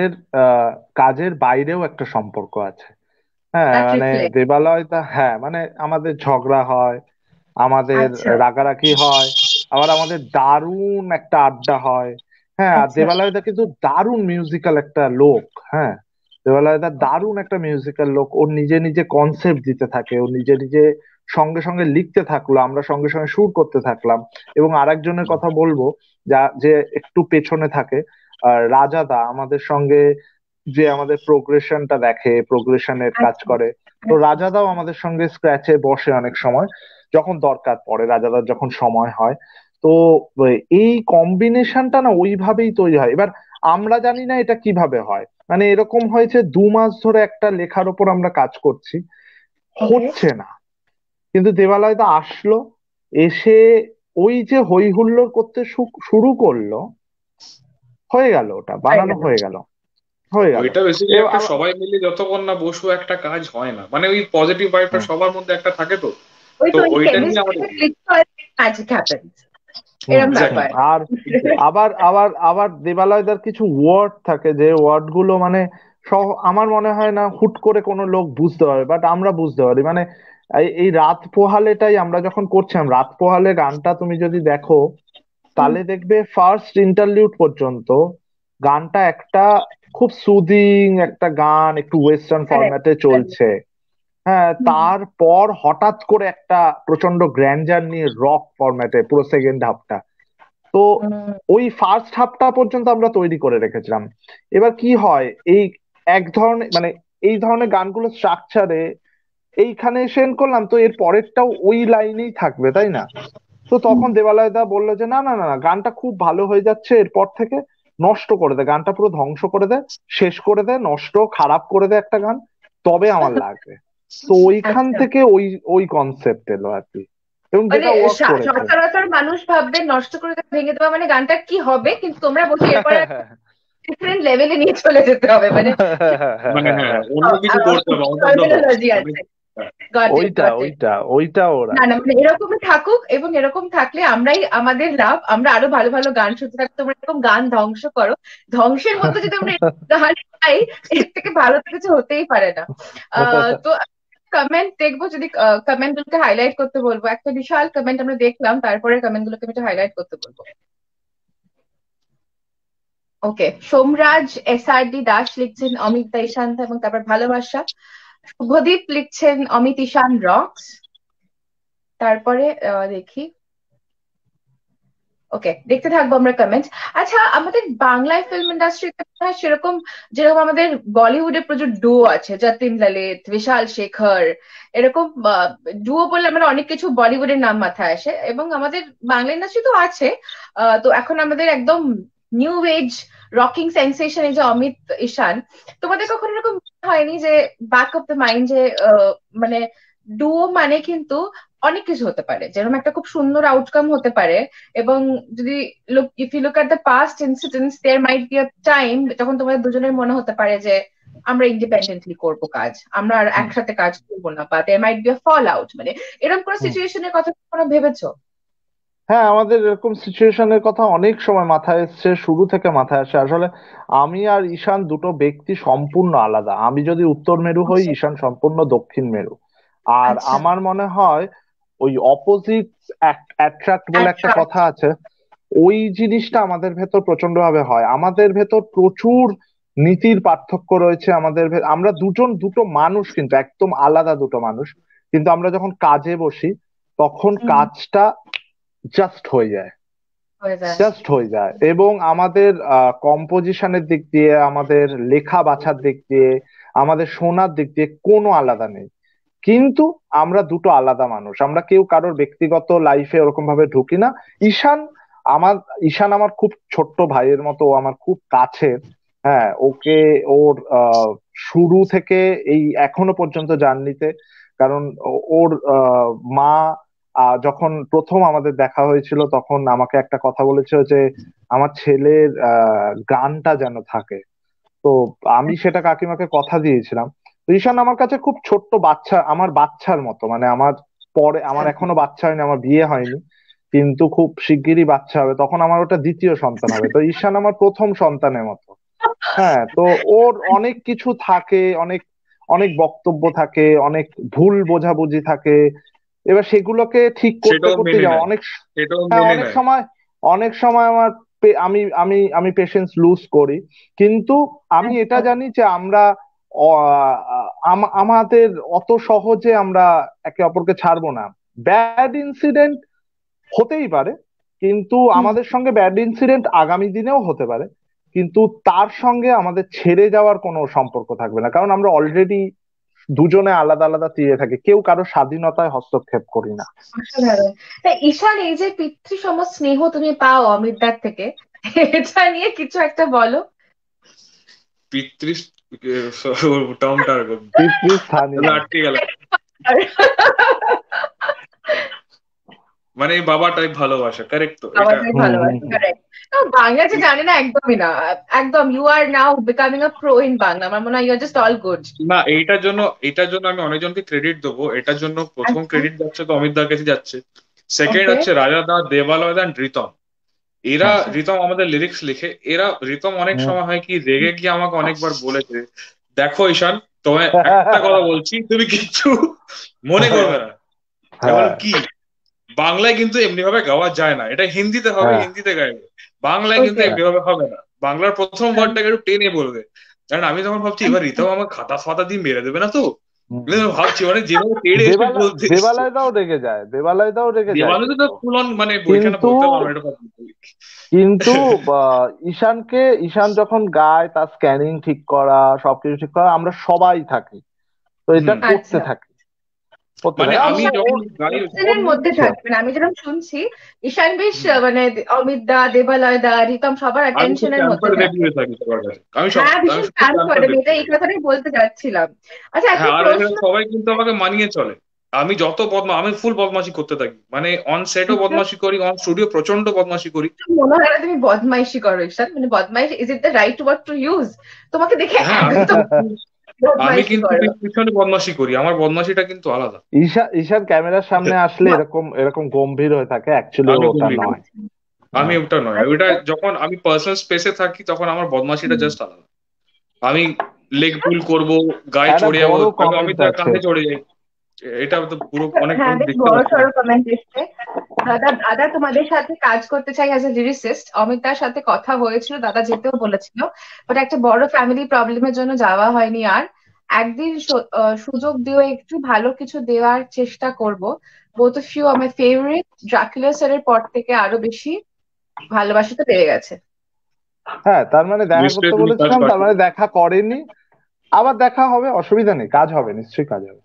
কাজের বাইরেও একটা সম্পর্ক আছে। হ্যাঁ, দ্যাট মানে রিফ্লেক্ট। দেবালয় দা, হ্যাঁ, মানে আমাদের ঝগড়া হয়, আমাদের আচ্ছা, রাগারাগি হয়, আবার আমাদের দারুণ একটা আড্ডা হয়। হ্যাঁ, আর আচ্ছা। দেবালয় দা কিন্তু দারুণ মিউজিক্যাল একটা লোক। হ্যাঁ, দেবালয় দা দারুণ একটা মিউজিক্যাল লোক। ওর নিজে নিজে কনসেপ্ট দিতে থাকে, ও নিজে নিজে সঙ্গে সঙ্গে লিখতে থাকলো, আমরা সঙ্গে সঙ্গে সুর করতে থাকলাম। এবং আরেকজনের কথা বলবো, যে একটু পেছনে থাকে, রাজা দা আমাদের সঙ্গে, যে আমাদের প্রোগ্রেশনটা দেখে, প্রোগ্রেশনের কাজ আচ্ছা, করে। তো আচ্ছা। রাজাদাও আমাদের সঙ্গে স্ক্র্যাচে বসে অনেক সময়, যখন দরকার পড়ে, রাজাদার যখন সময় হয়। তো এই কম্বিনেশনটা না ওইভাবেই তৈরি হয়। এবার আমরা জানি না এটা কিভাবে হয়, মানে এরকম হয়েছে 2 মাস ধরে একটা লেখার ওপর আমরা কাজ করছি, ওকে। হচ্ছে না। কিন্তু দেবালয় দা আসলো, এসে ওই যে হই হুল্লোড় করতে শুরু করলো, হয়ে গেল, ওটা হয়ে বানানো গেল। হয়ে গেল, হয়ে গেল। ওইটা বেসিক্যালি একটা এবার সবাই মিলে যতক্ষণ না বসবো একটা কাজ হয় না, মানে ওই পজিটিভ ভাইবটা সবার মধ্যে একটা থাকে তো। ওই তো তো ওই ওইটা নিয়ে আমাদের। কেমিস্ট্রিটা ক্লিক হয়, ম্যাজিক হ্যাপেন্স, হুম, এরম হুম। ব্যাপার। আর আবার আবার আবার দেবালয়দার কিছু ওয়ার্ড থাকে, যে ওয়ার্ড গুলো মানে আমার মনে হয় না হুট করে কোনো লোক বুঝতে পারে, বাট আমরা বুঝতে পারি। মানে এই রাত পোহালেটাই আমরা যখন করছিলাম, রাত পোহালে গানটা তুমি যদি দেখো, হুম, তাহলে দেখবে ফার্স্ট ইন্টারলিউড পর্যন্ত গানটা একটা খুব সুদিং একটা গান, একটু ওয়েস্টার্ন correct, ফরম্যাটে correct। চলছে। হ্যাঁ, হুম, তারপর হঠাৎ করে একটা প্রচন্ড গ্র্যান্ডার নিয়ে রক ফরম্যাটে পুরো সেকেন্ড হাফটা। তো হুম, ওই ফার্স্ট হাফটা পর্যন্ত আমরা তৈরি করে রেখেছিলাম। এবার কি হয়, এই এক ধরনের মানে এই ধরনের গানগুলো স্ট্রাকচারে এইখানে সেন্ড করলাম, তো এর পরেরটাও ওই লাইনেই থাকবে, তাই না? তো তখন দেবালয় দা বললো যে না না না না, গানটা খুব ভালো হয়ে যাচ্ছে, এরপর থেকে নষ্ট করে দে, গানটা পুরো ধ্বংস করে দে, শেষ করে দে, নষ্ট খারাপ করে দে একটা গান, তবে আমার লাগবে। তো ওইখান আচ্ছা, থেকে ওই ওই কনসেপ্ট এলো আর কি, এবং মানে যেটা ওয়ার্ক করেছে। সচরাচর মানুষ ভাববে নষ্ট করে দেওয়া, ভেঙে দেওয়া মানে গানটা কি হবে, কিন্তু তোমরা বলছো এরপরে ডিফারেন্ট লেভেলে নিয়ে চলে যেতে হবে, মানে মানে হ্যাঁ, অন্য কিছু করতে হবে out of the box terminology মানে। আছে। গট ইট, ওইটা গট ইট। ওইটা ওইটা ওরা না না, মানে এরকমই থাকুক, এবং এরকম থাকলে আমরাই আমাদের লাভ, আমরা আরো ভালো ভালো গান শুনতে থাকি। তোমরা এরকম গান ধ্বংস করো, ধ্বংসের মধ্যে যদি আমরা এরকম গান পাই, এর থেকে ভালো তো কিছু হতেই পারে না। তো কমেন্ট দেখবো, যদি কমেন্ট গুলোকে হাইলাইট করতে বলবো। একটা বিশাল কমেন্ট আমরা দেখলাম, তারপরে কমেন্ট গুলোকে আমি হাইলাইট করতে বলবো। ওকে, সোমরাজ SRD দাস লিখছেন অমিত দা ঈশান্ত, এবং তারপর ভালোবাসা। শুভদীপ লিখছেন অমিত ঈশান রক্স। তারপরে দেখি, ওকে, দেখতে থাকবো আমরা কমেন্টস। আচ্ছা, আমাদের বাংলায় ফিল্ম ইন্ডাস্ট্রিতে সেরকম, যেরকম আমাদের বলিউডে প্রচুর ডুও আছে, যতীন ললিত, বিশাল শেখর, এরকম ডুও বললে আমরা অনেক কিছু বলিউডের নাম মাথায় আসে, এবং আমাদের বাংলা ইন্ডাস্ট্রি তো আছে। তো এখন আমাদের একদম নিউ এজ রকিং সেন্সেশন এই যে অমিত ঈশান, তোমাদের কখনো এরকম হয়নি যে ব্যাক অফ দ্য মাইন্ড যে মানে ডুও মানে কিন্তু অনেক কিছু হতে পারে, যেরকম একটা খুব সুন্দর আউটকাম হতে পারে, এবং যদি if you look at the past incidents, there might be a time যখন তোমাদের দুজনের মনে হতে পারে যে আমরা ইন্ডিপেন্ডেন্টলি করবো কাজ, আমরা আর হুম একসাথে কাজ করবো না, বা দেয়ার might be a fall out, মানে এরকম কোনো হুম। সিচুয়েশনের কথা কখনো ভেবেছো? হ্যাঁ, আমাদের এরকম সিচুয়েশনের কথা অনেক সময় মাথায় এসছে, শুরু থেকে মাথায় আসে। আসলে আমি আর ঈশান দুটো ব্যক্তি সম্পূর্ণ আলাদা। আমি যদি উত্তর মেরু হই, আচ্ছা, ঈশান সম্পূর্ণ দক্ষিণ মেরু। আর আচ্ছা, আমার মনে হয় ওই অপোজিট অ্যাট্রাক্ট বলে একটা আচ্ছা, কথা আছে, ওই জিনিসটা আমাদের ভেতর প্রচন্ড ভাবে হয়। আমাদের ভেতর প্রচুর নীতির পার্থক্য রয়েছে। আমরা দুজন দুটো মানুষ, কিন্তু একদম আলাদা দুটো মানুষ, কিন্তু আমরা যখন কাজে বসি তখন হুম, কাজটা জাস্ট হয়ে যায়, হয়ে যায়। জাস্ট হয়ে যায়। এবং আমাদের কম্পোজিশনের দিক দিয়ে, আমাদের লেখা বাছার দিক দিয়ে, আমাদের শোনার দিক দিয়ে কোনো আলাদা নেই। কিন্তু আমরা দুটো আলাদা মানুষ, আমরা কেউ কারোর ব্যক্তিগত লাইফে ওরকম ভাবে ঢুকি না। ঈশান আমার ঈশান আমার খুব ছোট্ট ভাইয়ের মতো, ও আমার খুব কাছের। হ্যাঁ, ওকে ওর শুরু থেকে এই এখনো পর্যন্ত জার্নিতে, কারণ ওর মা যখন প্রথম আমাদের দেখা হয়েছিল তখন আমাকে একটা কথা বলেছিল যে আমার ছেলের গানটা যেন থাকে। তো আমি সেটা কাকিমাকে কথা দিয়েছিলাম। তো ঈশান আমার কাছে খুব ছোট্ট বাচ্চা, আমার বাচ্চার মতো, মানে আমার পরে, আমার এখনো বাচ্চা হয়নি, আমার বিয়ে হয়নি, কিন্তু খুব শিগগিরই বাচ্চা হবে, তখন আমার ওটা দ্বিতীয় সন্তান হবে। তো ঈশান আমার প্রথম সন্তানের মতো। হ্যাঁ, তো ওর অনেক কিছু থাকে, অনেক অনেক বক্তব্য থাকে, অনেক ভুল বোঝাবুঝি থাকে। এবার সেগুলোকে ঠিক করতে সেটাও করতে মেনে যাওয়া নেয়, অনেক, সেটাও হ্যাঁ মেনে অনেক নেয়। সময়, অনেক সময় আমার আমি আমি আমি পেশেন্স লুজ করি। কিন্তু আমি এটা একদম। জানি যে আমরা আমাদের অত সহজে আমরা একে অপরকে ছাড়বো না। ব্যাড ইনসিডেন্ট হতেই পারে, কিন্তু হুম, আমাদের সঙ্গে ব্যাড ইনসিডেন্ট আগামী দিনেও হতে পারে, কিন্তু তার সঙ্গে আমাদের ছেড়ে যাওয়ার কোনো সম্পর্ক থাকবে না, কারণ আমরা অলরেডি দুজনে আলাদা আলাদা তীরে থাকি, কেউ কারো স্বাধীনতায় হস্তক্ষেপ করি না। অসাধারণ। তা ঈশান, এই যে পিতৃ সম স্নেহ তুমি পাও অমিতদার থেকে, এটা নিয়ে কিছু একটা বলো। পিতৃ টার্মটা পিতৃস্থানীয়। আটকে গেল। মানে এই বাবা টাইপ ভালোবাসা, কারেক্ট তো এটা? আমাদের হুম হুম ভালোবাসা, হুম। কারেক্ট। বাংলা যে জানে না একদমই না, একদম you are now becoming a pro in Bangla, আমার মনে হয় you are just all good. না, এইটার জন্য আমি অনেকজনকে ক্রেডিট দেবো। এটার জন্য প্রথম আচ্ছা, ক্রেডিট যাচ্ছে তো অমিত দার কাছে যাচ্ছে। সেকেন্ড ওকে, হচ্ছে রাজা দা, দেবালয় দা, রিতম। হ্যাঁ। আচ্ছা, রিতম আমাদের লিরিক্স লিখে। রিতম অনেক হুম। সময় হয় কি রেগে গিয়ে আমাকে অনেকবার বলেছে, দেখো ঈশান, তোমায় একটা কথা বলছি, তুমি কিচ্ছু মনে করবে না। আমি হ্যাঁ বললাম কি? বাংলায় কিন্তু এমনি ভাবে গাওয়া যায় না, এটা হিন্দিতে হবে, হ্যাঁ হিন্দিতে গাইবে। বাংলায় কিন্তু ওকে, এমনি ভাবে হবে না, বাংলার প্রথম ওয়ার্ডটাকে একটু টেনে বলবে। কারণ আমি তখন ভাবছি এবার রিতম আমার খাতা ফাতা দিয়ে মেরে দেবে না তো। হুম। ভাবছি মানে যেভাবে তেড়ে এসে বলতে এসছে, দেবালয়দাও রেগে যায়, দেবালয়দাও রেগে যায় দেবালে তো কিন্তু। ফুল অন মানে বইখানে কিন্তু বলতে পারবো না, এটা কথা বলি। কিন্তু ঈশান যখন গায়, তার স্ক্যানিং ঠিক করা, সবকিছু ঠিক করা, আমরা সবাই থাকি, তো এটা হুম। করতে আচ্ছা, থাকি, করতে মানে থাকি। আর আমি যখন গাই, ওর টেনশনের মধ্যে নেচার। থাকে, মানে আমি যেরকম শুনছি ঈশান বেশ হুম, মানে অমিত দা, দেবালয় দা, রিতম সবার আমি খুব অ্যাটেনশনের মধ্যে প্যাম্পার বেবি থাকে। হয়ে থাকি সবার কাছে, হ্যাঁ, আমি ভীষণ খুব প্ল্যান প্যাম্পার করে, আমি বেবি। এটা এই কথাটাই বলতে যাচ্ছিলাম। আচ্ছা, একটা হ্যাঁ, আর এরা প্রশ্ন। সবাই কিন্তু আমাকে মানিয়ে চলে। আমি যত আমি ফুল বদমাশি করতে থাকি, মানে অন সেটও বদমাশি করি, অন স্টুডিও প্রচন্ড বদমাশি করি। মনে হয় না তুমি বদমাইশি করো ঈশান, মানে বদমাইশ is it the right word to use? তোমাকে দেখে হ্যাঁ, একদম আমি বদমাইশি কিন্তু করো। পিছনে বদমাশি করি, আমার বদমাশিটা কিন্তু আলাদা। ঈশান ক্যামেরার সামনে আসলে বাহ, এরকম এরকম গম্ভীর হয়ে থাকে, অ্যাকচুয়ালি আমি ওটা গম্ভীর, নয়। আমি হ্যাঁ। ওটা নয়, ওটা আচ্ছা। যখন আমি পার্সোনাল স্পেসে থাকি তখন আমার বদমাশিটা হুম, জাস্ট আলাদা। আমি লেগ আচ্ছা। পুল করব, গায়ে একটা চড়ে যাবো, বড় আমি কমেন্ট অমিতার আছে। কাঁধে চড়ে যাই। এটা তো পুরো আচ্ছা, অনেক হ্যাঁ, আমি বেশ দেখতে বড় পাচ্ছি না। সড়ো কমেন্ট এসছে। দাদা, দাদা তোমাদের সাথে কাজ করতে চাই অ্যাজ এ লিরিসিস্ট। অমিতার সাথে কথা হয়েছিল, দাদা যেতেও বলেছিল, বাট একটা বড় ফ্যামিলি প্রবলেমের জন্য যাওয়া হয়নি আর। একদিন সুযোগ দিও, একটু ভালো কিছু দেওয়ার চেষ্টা করব। বোথ অফ ইউ আমার ফেভারিট, ড্রাকুলা স্যারের পর থেকে আরো বেশি ভালোবাসাটা বেড়ে গেছে। হ্যাঁ, তার মানে দেখা করতে নিশ্চয়ই তুমি কাজ বলেছিলাম, তার পাচ্ছ। মানে দেখা করেনি। আবার দেখা হবে, অসুবিধা নেই, কাজ হবে, নিশ্চয়ই কাজ হবে।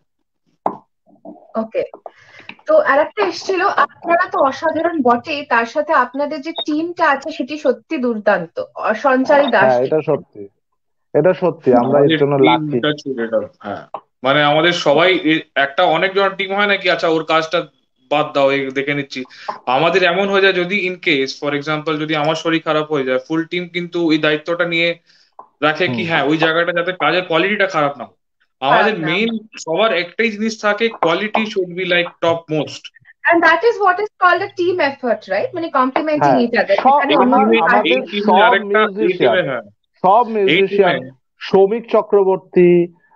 ওকে। তো আরেকটা এসেছিল, আপনারা তো অসাধারণ বটেই, তার সাথে আপনাদের যে টিমটা আছে সেটি সত্যি দুর্দান্ত। সঞ্চারী দাস হ্যাঁ, জি। এটা সত্যি, এটা সত্যি, আমরা এর আমাদের জন্য লাকি। টিমটা ছিল এটা, হ্যাঁ। মানে আমাদের সবাই একটা অনেক জন টিম হয় নাকি, আচ্ছা ওর কাজটা বাদ দাও, এই দেখে নিচ্ছি। আমাদের এমন হয়ে যায় যদি ইন কেস ফর এক্সাম্পল যদি আমার শরীর খারাপ হয়ে যায়, ফুল টিম কিন্তু ওই দায়িত্বটা নিয়ে রাখে কি হুম। হ্যাঁ ওই জায়গাটা যাতে কাজের কোয়ালিটিটা খারাপ না হয়। খারাপ আমাদের না মেইন হয়। সবার একটাই জিনিস থাকে, quality should be like top most. And that is what is called a team effort, right? মানে complimenting হ্যাঁ, each other, সব যেখানে এই অন্য টিমে, কেউ এই কাজে। আমাদের টিমে সব আরেকটা, এই মিউজিশিয়ান, টিমে, হ্যাঁ, সব এই টিমে, মিউজিশিয়ান, সৌমিক চক্রবর্তী,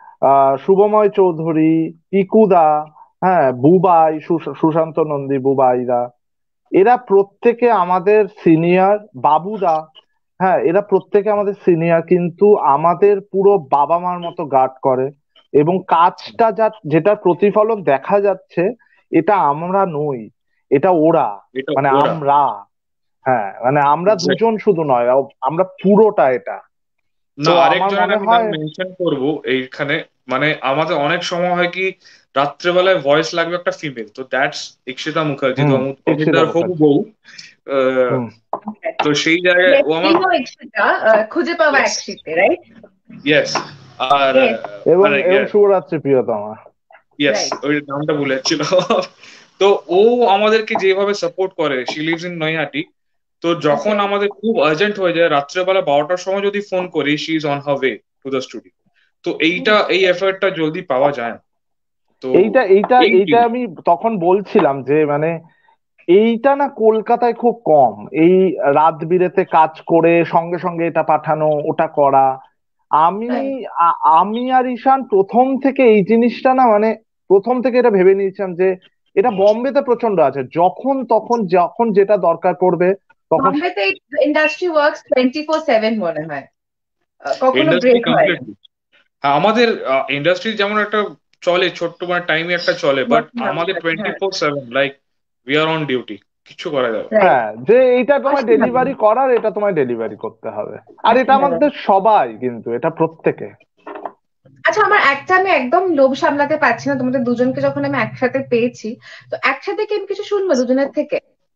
শুভময় চৌধুরী, পিকুদা, হ্যাঁ, বুবাই, সুশান্ত নন্দী, বুবাইদা, এরা প্রত্যেকে আমাদের সিনিয়র। বাবুদা, হ্যাঁ, এরা প্রত্যেকে আমাদের সিনিয়র, কিন্তু আমাদের পুরো বাবা মার মতো গার্ড করে। এবং কাজটা যেটার প্রতিফলন দেখা যাচ্ছে, এটা আমরা নই, এটা ওরা, এটা মানে ওরা আমরা। হ্যাঁ, মানে আমরা exactly। দুজন শুধু নয়, আমরা পুরোটা এটা। না, তো আমার আরেকজনের মনে আমি নাম হয়। মেনশন করব এইখানে। মানে আমাদের অনেক সময় হয় কি রাত্রেবেলায় ভয়েস লাগবে একটা ফিমেল, তো দ্যাটস ইকশিতা মুখার্জি, তো হুম। ইপ্সিতা অমিতার হবু মুখার্জি। বউ। আহ, হুম। তো সেই জায়গায় Yes, ও we আমার, know Ikshita, খুঁজে পাওয়া ইয়েস, একসাথে, রাইট? ইয়েস। আর Yes, এবং মানে এবং শুভরাত্রি প্রিয়তমা। Yes, right. ওই নামটা ভুলে যাচ্ছিল। তো ও আমাদেরকে যেভাবে সাপোর্ট করে, শি লিভস ইন নৈহাটি। তো যখন আচ্ছা। আমাদের খুব আর্জেন্ট হয়ে যায় রাত্রেবেলা 12টার সময় যদি ফোন করি, she is on her way to the studio. তো এই এফার্টটা জলদি পাওয়া যায় না। তো এইটা এইটা এই এইটা টিম, আমি তখন বলছিলাম যে মানে এইটা না কলকাতায় খুব কম, এই রাত বিরেতে কাজ করে সঙ্গে সঙ্গে এটা পাঠানো, ওটা করা। আমি রাইট। আমি আর ঈশান প্রথম থেকে এই জিনিসটা না, মানে প্রথম থেকে এটা ভেবে নিয়েছিলাম যে এটা বম্বেতে প্রচন্ড আছে, যখন তখন যখন যেটা দরকার পড়বে তখন। বম্বেতে ইন্ডাস্ট্রি ওয়ার্কস 24/7 মনে হয়, কখনো ইন্ডাস্ট্রি ব্রেক হয় না। কমপ্লিটলি। হ্যাঁ, আমাদের ইন্ডাস্ট্রি যেমন একটা চলে, ছোট্ট মানে টাইমে একটা চলে, বাট আমাদের হ্যাঁ, 24/7 like we are on duty, কিছু করা যাবে না। রাইট। হ্যাঁ, যে এইটা তোমায় অসাধারণ, ডেলিভারি করার, এটা তোমায় ডেলিভারি করতে হবে। আর এটা অসাধারণ। আমাদের সবাই, কিন্তু এটা প্রত্যেকে। আচ্ছা, আমার একটা, আমি একদম লোভ সামলাতে পারছি না, তোমাদের দুজনকে যখন আমি একসাথে পেয়েছি, তো একসাথে কি আমি কিছু শুনবো দুজনের থেকে?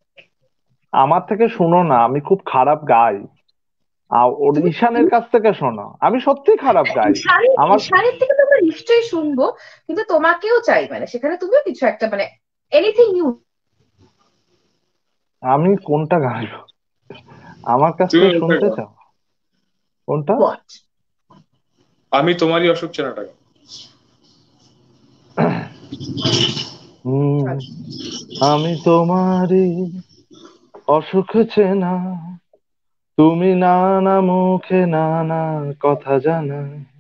আমার থেকে শুনো না, আমি খুব খারাপ গাই। ওর তুমি ঈশানের তুমি- কাছ থেকে শোনো, আমি সত্যি খারাপ গাই। ঈশানের আমার, ঈশানের থেকে তো আমরা নিশ্চয়ই শুনবো, কিন্তু তোমাকেও চাই, মানে সেখানে তুমিও কিছু একটা, মানে এনিথিং ইউ। আমি কোনটা গাইবো? আমার কাছ তুমি থেকে ওটা শুনতে গাও। চাও? কোনটা? হোয়াট? আমি তোমারই অসুখ চেনাটা গাও। হুম। আমি তোমারই অসুখ চেনা, তুমি নানা মুখে নানা কথা জানা,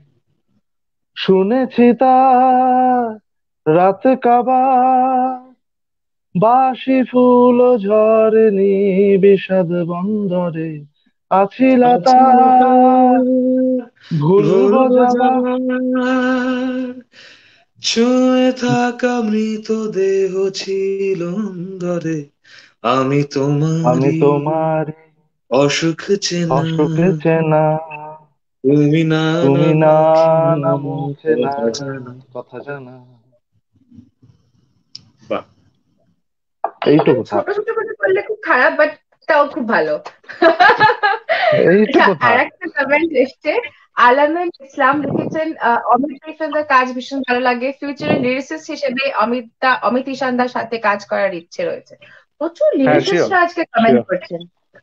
শুনেছি তার রাত কাবা, বাসি ফুল ঝরেনি বিষাদ বন্দরে, আছি লতা, আছি লতা, ভুলবো ভুলবো যাবা। যাবার, ছুঁয়ে থাকা মৃতদেহ ছিল অন্ধরে, আমি আমি তোমারই তোমার অসুখ চেনা, অশোকে চেনা, তুমি না তুমি নামো না নামো আমার চেনা, কথা জানা। কথা জানা। বাহ, এত এইটুকু থাক, ছোট ছোট করে করলে খুব খারাপ, বাট তাও খুব ভালো। আচ্ছা, এইটুকু আর থাক। একটা কমেন্ট এসছে। আলামিন ইসলাম লিখেছেন, অমিত ইরফানদার কাজ ভীষণ ভালো লাগে, ফিউচারে লিরিসিস্ট হিসেবে অমিত ঈশানদার সাথে কাজ করার ইচ্ছে রয়েছে। প্রচুর হ্যাঁ, শিওর লিরিসিস্টরা আজকে কমেন্ট শিওর। করছেন।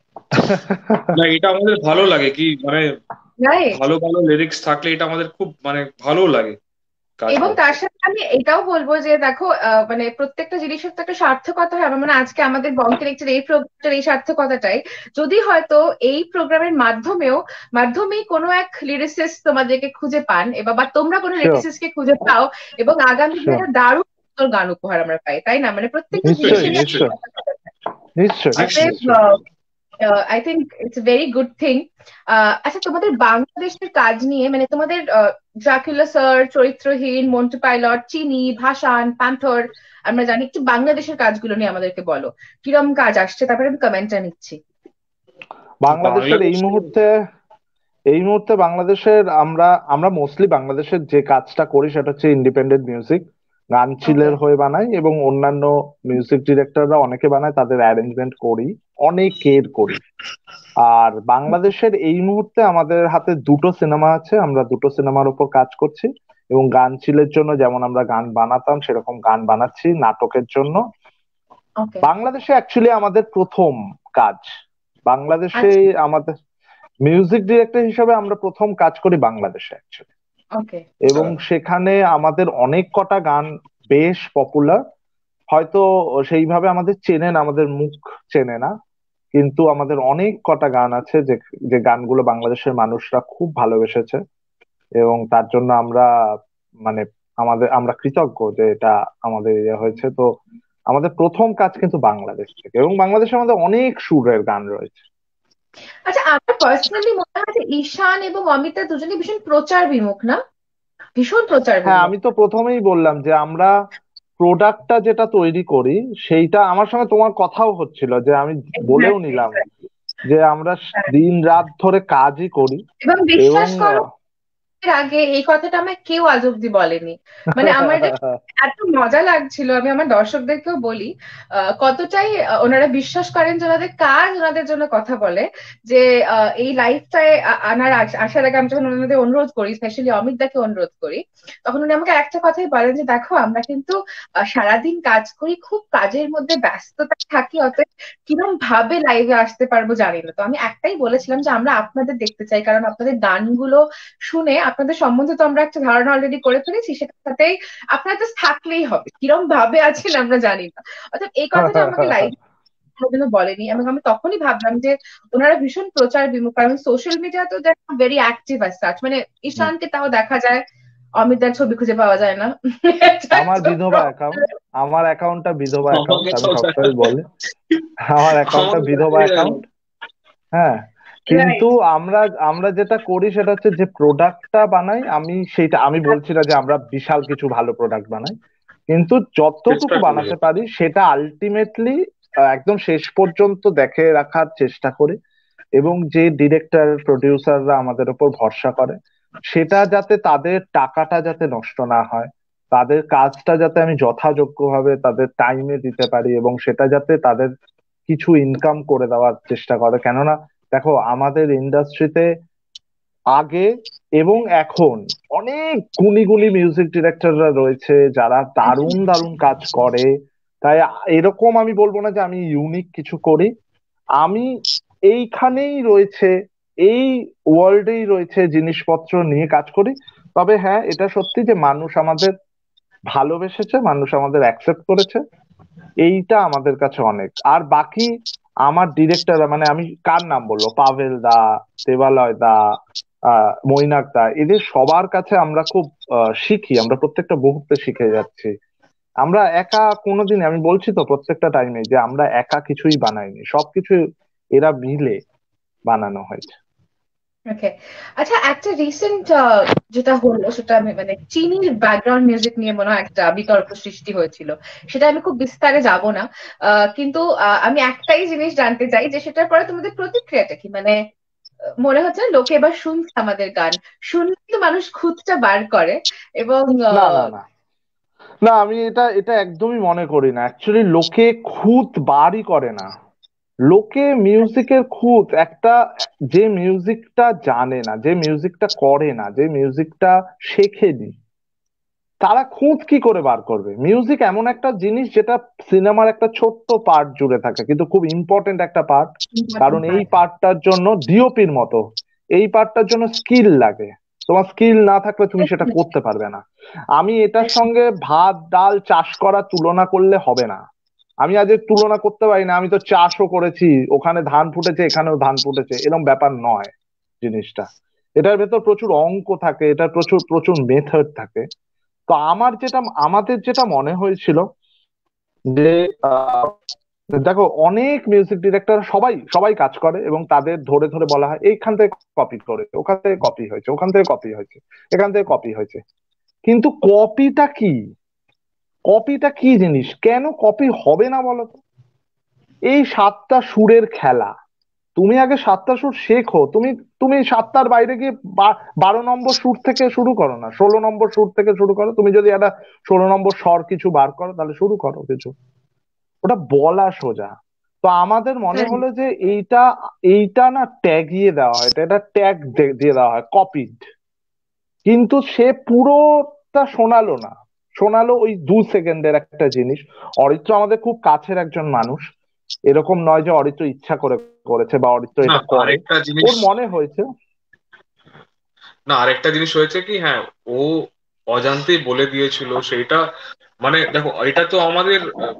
না এটা আমাদের ভালো লাগে কি মানে, রাইট। ভালো ভালো লিরিক্স থাকলে এটা আমাদের খুব মানে ভালো লাগে কাজ এবং করতে। তার সাথে আমি এটাও বলবো যে দেখো, মানে প্রত্যেকটা জিনিসের তো একটা সার্থকতা হয়। আমার মানে আজকে আমাদের বঙ্কের এই প্রোগ্রামটার এই সার্থকতাটাই, যদি হয়তো এই প্রোগ্রামের মাধ্যমেই কোনো এক লিরিসিস্ট তোমাদেরকে খুঁজে পান, এবার বা তোমরা কোনো শিওর লিরিসিস্টকে খুঁজে পাও, এবং আগামী দিনে শিওর। একটা দারুণ সুন্দর গান উপহার আমরা পাই, তাই না? মানে প্রত্যেকটা নিশ্চয়ই জিনিসেরই একটা নিশ্চয়ই সার্থকতা থাকে। নিশ্চয়ই অতএব নিশ্চয়ই। I think it's a very good thing. আচ্ছা, তোমাদের বাংলাদেশের কাজ নিয়ে, মানে তোমাদের Dracula sir, Charitraheen, Montu pilot, Chini, Bhasan, panther, আমরা জানি, একটু বাংলাদেশের কাজগুলো নিয়ে আমাদেরকে বলো কিরম কাজ আসছে, তারপরে আমি কমেন্টটা নিচ্ছি। বাংলাদেশের বাংলাদেশে। এই মুহূর্তে বাংলাদেশের আমরা আমরা মোস্টলি বাংলাদেশের যে কাজটা করি সেটা হচ্ছে ইন্ডিপেন্ডেন্ট মিউজিক। গান ওকে। চিলের হয়ে বানাই এবং অন্যান্য মিউজিক ডিরেক্টররা অনেকে বানায়, তাদের অ্যারেঞ্জমেন্ট করি, অনেকের করি। আর বাংলাদেশের এই মুহূর্তে আমাদের হাতে দুটো সিনেমা আছে, আমরা দুটো সিনেমার উপর কাজ করছি। এবং গান চিলের জন্য যেমন আমরা গান বানাতাম সেরকম গান বানাচ্ছি নাটকের জন্য। ওকে। বাংলাদেশে অ্যাকচুয়ালি আমাদের প্রথম কাজ, বাংলাদেশে আচ্ছা। আমাদের মিউজিক ডিরেক্টর হিসেবে আমরা প্রথম কাজ করি বাংলাদেশে অ্যাকচুয়ালি। ওকে। এবং সেখানে আমাদের অনেক কটা গান বেশ পপুলার। হয়তো সেইভাবে আমাদের চেনে না, আমাদের মুখ চেনে না, কিন্তু আমাদের অনেক কটা গান আছে যে যে গানগুলো বাংলাদেশের মানুষরা খুব ভালোবেসেছে। এবং তার জন্য আমরা মানে আমরা কৃতজ্ঞ যে এটা আমাদের ইয়ে হয়েছে। তো আমাদের প্রথম কাজ কিন্তু বাংলাদেশ থেকে, এবং বাংলাদেশে আমাদের অনেক সুরের গান রয়েছে। আচ্ছা, আমার পার্সোনালি মনে হয় যে ঈশান এবং অমিতা দুজনে ভীষণ প্রচার বিমুখ, না? ভীষণ প্রচার হ্যাঁ, বিমুখ। আমি তো প্রথমেই বললাম যে আমরা প্রোডাক্টটা যেটা তৈরি করি সেইটা, আমার সঙ্গে তোমার কথাও হচ্ছিল যে আমি বলেও এক্স্যাক্টলি। নিলাম যে আমরা দিন রাত ধরে কাজই করি। এবং এবং বিশ্বাস করো, এর আগে এই কথাটা আমায় কেউ আজ অব্দি বলেনি। মানে আমার যে এত মজা লাগছিল, আমি আমার দর্শকদেরকেও বলি কতটাই ওনারা বিশ্বাস করেন যে ওনাদের কাজ ওনাদের জন্য কথা বলে। যে এই লাইফটায় আনার আসার আগে আমি যখন ওনাদের অনুরোধ করি, স্পেশালি অমিত দাকে অনুরোধ করি, তখন উনি আমাকে একটা কথাই বলেন যে দেখো, আমরা কিন্তু সারাদিন কাজ করি, খুব কাজের মধ্যে ব্যস্ততা থাকি, অতএব কিরকম ভাবে লাইভে আসতে পারবো জানি না। তো আমি একটাই বলেছিলাম যে আমরা আপনাদের দেখতে চাই, কারণ আপনাদের গানগুলো শুনে আপনাদের সম্বন্ধে তো আমরা একটা ধারণা অলরেডি করে ফেলেছি, সেটার সাথেই আপনারা জাস্ট থাকলেই হবে, কিরম ভাবে আছেন আমরা জানি না। অর্থাৎ এই কথাটা আমাকে লাইভ কোনোদিনও বলেনি, এবং আমি তখনই ভাবলাম যে ওনারা ভীষণ প্রচার বিমুখ, কারণ সোশ্যাল মিডিয়া তো ভেরি অ্যাক্টিভ অ্যাজ সাচ। মানে ঈশানকে তাও দেখা যায়, অমিতার ছবি খুঁজে পাওয়া যায় না। এটা আমার একটা বিধবা অ্যাকাউন্ট, problem। আমার অ্যাকাউন্টটা বিধবা অ্যাকাউন্ট, আমাকে আমি চাও যায় না। সবসময় বলি আমার অ্যাকাউন্টটা আমাকে বিধবা চাই যায় না। অ্যাকাউন্ট। হ্যাঁ, কিন্তু রাইট। আমরা আমরা যেটা করি সেটা হচ্ছে যে প্রোডাক্টটা বানাই, আমি সেটা আমি বলছি না যে আমরা বিশাল কিছু ভালো প্রোডাক্ট বানাই, কিন্তু চেষ্টা যতটুকু করি। বানাতে পারি সেটা আলটিমেটলি একদম শেষ পর্যন্ত দেখে রাখার চেষ্টা করি। এবং যে ডিরেক্টর প্রডিউসাররা আমাদের উপর ভরসা করে, সেটা যাতে তাদের টাকাটা যাতে নষ্ট না হয়, তাদের কাজটা যাতে আমি যথাযোগ্যভাবে তাদের টাইমে দিতে পারি, এবং সেটা যাতে তাদের কিছু ইনকাম করে দেওয়ার চেষ্টা করে। কেননা দেখো, আমাদের ইন্ডাস্ট্রিতে আগে এবং এখন অনেক গুণী গুণী মিউজিক ডিরেক্টররা রয়েছে যারা দারুণ দারুণ কাজ করে। তাই এরকম আমি বলবো না যে আমি ইউনিক কিছু করি। আমি এইখানেই রয়েছে, এই ওয়ার্ল্ডেই রয়েছে জিনিসপত্র নিয়ে কাজ করি। তবে হ্যাঁ, এটা সত্যি যে মানুষ আমাদের ভালোবেসেছে, মানুষ আমাদের অ্যাকসেপ্ট করেছে, এইটা আমাদের কাছে অনেক। আর বাকি আমার ডিরেক্টররা, মানে আমি কার নাম বলবো, পাভেল দা, দেবালয় দা, মৈনাক দা, এদের সবার কাছে আমরা খুব শিখি, আমরা প্রত্যেকটা মুহূর্তে শিখে যাচ্ছি। আমরা একা কোনোদিন, আমি বলছি তো প্রত্যেকটা টাইমে যে আমরা একা কিছুই বানাইনি, সবকিছু এরা মিলে বানানো হয়েছে। ওকে, আচ্ছা, একটা রিসেন্ট যেটা হলো সেটা আমি মানে চিনির ব্যাকগ্রাউন্ড মিউজিক নিয়ে মনে হয় একটা বিতর্ক সৃষ্টি হয়েছিল। সেটা আমি খুব বিস্তারে যাব না, কিন্তু আমি একটাই জিনিস জানতে চাই যে সেটার পরে তোমাদের প্রতিক্রিয়াটা কি, মানে মনে হচ্ছে লোকে এবার শুনছে আমাদের গান, শুনলে তো মানুষ খুঁতটা বার করে এবং না না না না, আমি এটা এটা একদমই মনে করি না। অ্যাকচুয়ালি লোকে খুঁত বারই করে না। লোকে মিউজিকের খুঁত একটা, যে মিউজিকটা জানে না, যে মিউজিকটা করে না, যে মিউজিকটা শেখেনি, তারা খুঁত কি করে বার করবে? মিউজিক এমন একটা জিনিস যেটা সিনেমার একটা ছোট্ট পার্ট জুড়ে থাকে, কিন্তু খুব ইম্পর্টেন্ট একটা পার্ট। কারণ ইম্পর্টেন্ট এই পার্ট। পার্টটার জন্য ডিওপির মতো, এই পার্টটার জন্য স্কিল লাগে। তোমার স্কিল না থাকলে তুমি সেটা করতে পারবে না। আমি এটার সঙ্গে ভাত ডাল চাষ করা তুলনা করলে হবে না। আমি আজ এর তুলনা করতে পারি না, আমি তো চাষও করেছি, ওখানে ধান ফুটেছে এখানেও ধান ফুটেছে, এরকম ব্যাপার নয় জিনিসটা। এটার ভেতর প্রচুর অঙ্ক থাকে, এটার প্রচুর প্রচুর মেথড থাকে। তো আমাদের যেটা মনে হয়েছিল যে আহ, দেখো, অনেক মিউজিক ডিরেক্টর সবাই সবাই কাজ করে এবং তাদের ধরে ধরে বলা হয় এইখান থেকে কপি করে, ওখান থেকে কপি হয়েছে, ওখান থেকে কপি হয়েছে, এখান থেকে কপি হয়েছে। কিন্তু কপিটা কি জিনিস? কেন কপি হবে না বলো তো? এই সাতটা সুরের খেলা, তুমি আগে সাতটা সুর শেখো। তুমি তুমি সাতটার বাইরে গিয়ে 12 নম্বর সুর থেকে শুরু করো না, 16 নম্বর সুর থেকে শুরু করো। তুমি যদি একটা 16 নম্বর স্বর কিছু বার করো, তাহলে শুরু করো কিছু। ওটা বলা সোজা। তো আমাদের মনে হলো যে এইটা এইটা না ট্যাগিয়ে দেওয়া হয়, এটা ট্যাগ দিয়ে দেওয়া হয় কপিড। কিন্তু সে পুরোটা শোনালো না, শোনালো ওই 2 সেকেন্ডের একটা জিনিস। অরিত্র আমাদের খুব কাছের একজন মানুষ, এরকম নয় যে অরিত্র ইচ্ছা করে করেছে বা অরিত্র না এটা করে, আরেকটা জিনিস ওর মনে হয়েছে। না আরেকটা জিনিস হয়েছে কি, হ্যাঁ, ও অজান্তেই বলে দিয়েছিল সেইটা। মানে দেখো, এটা তো আমাদের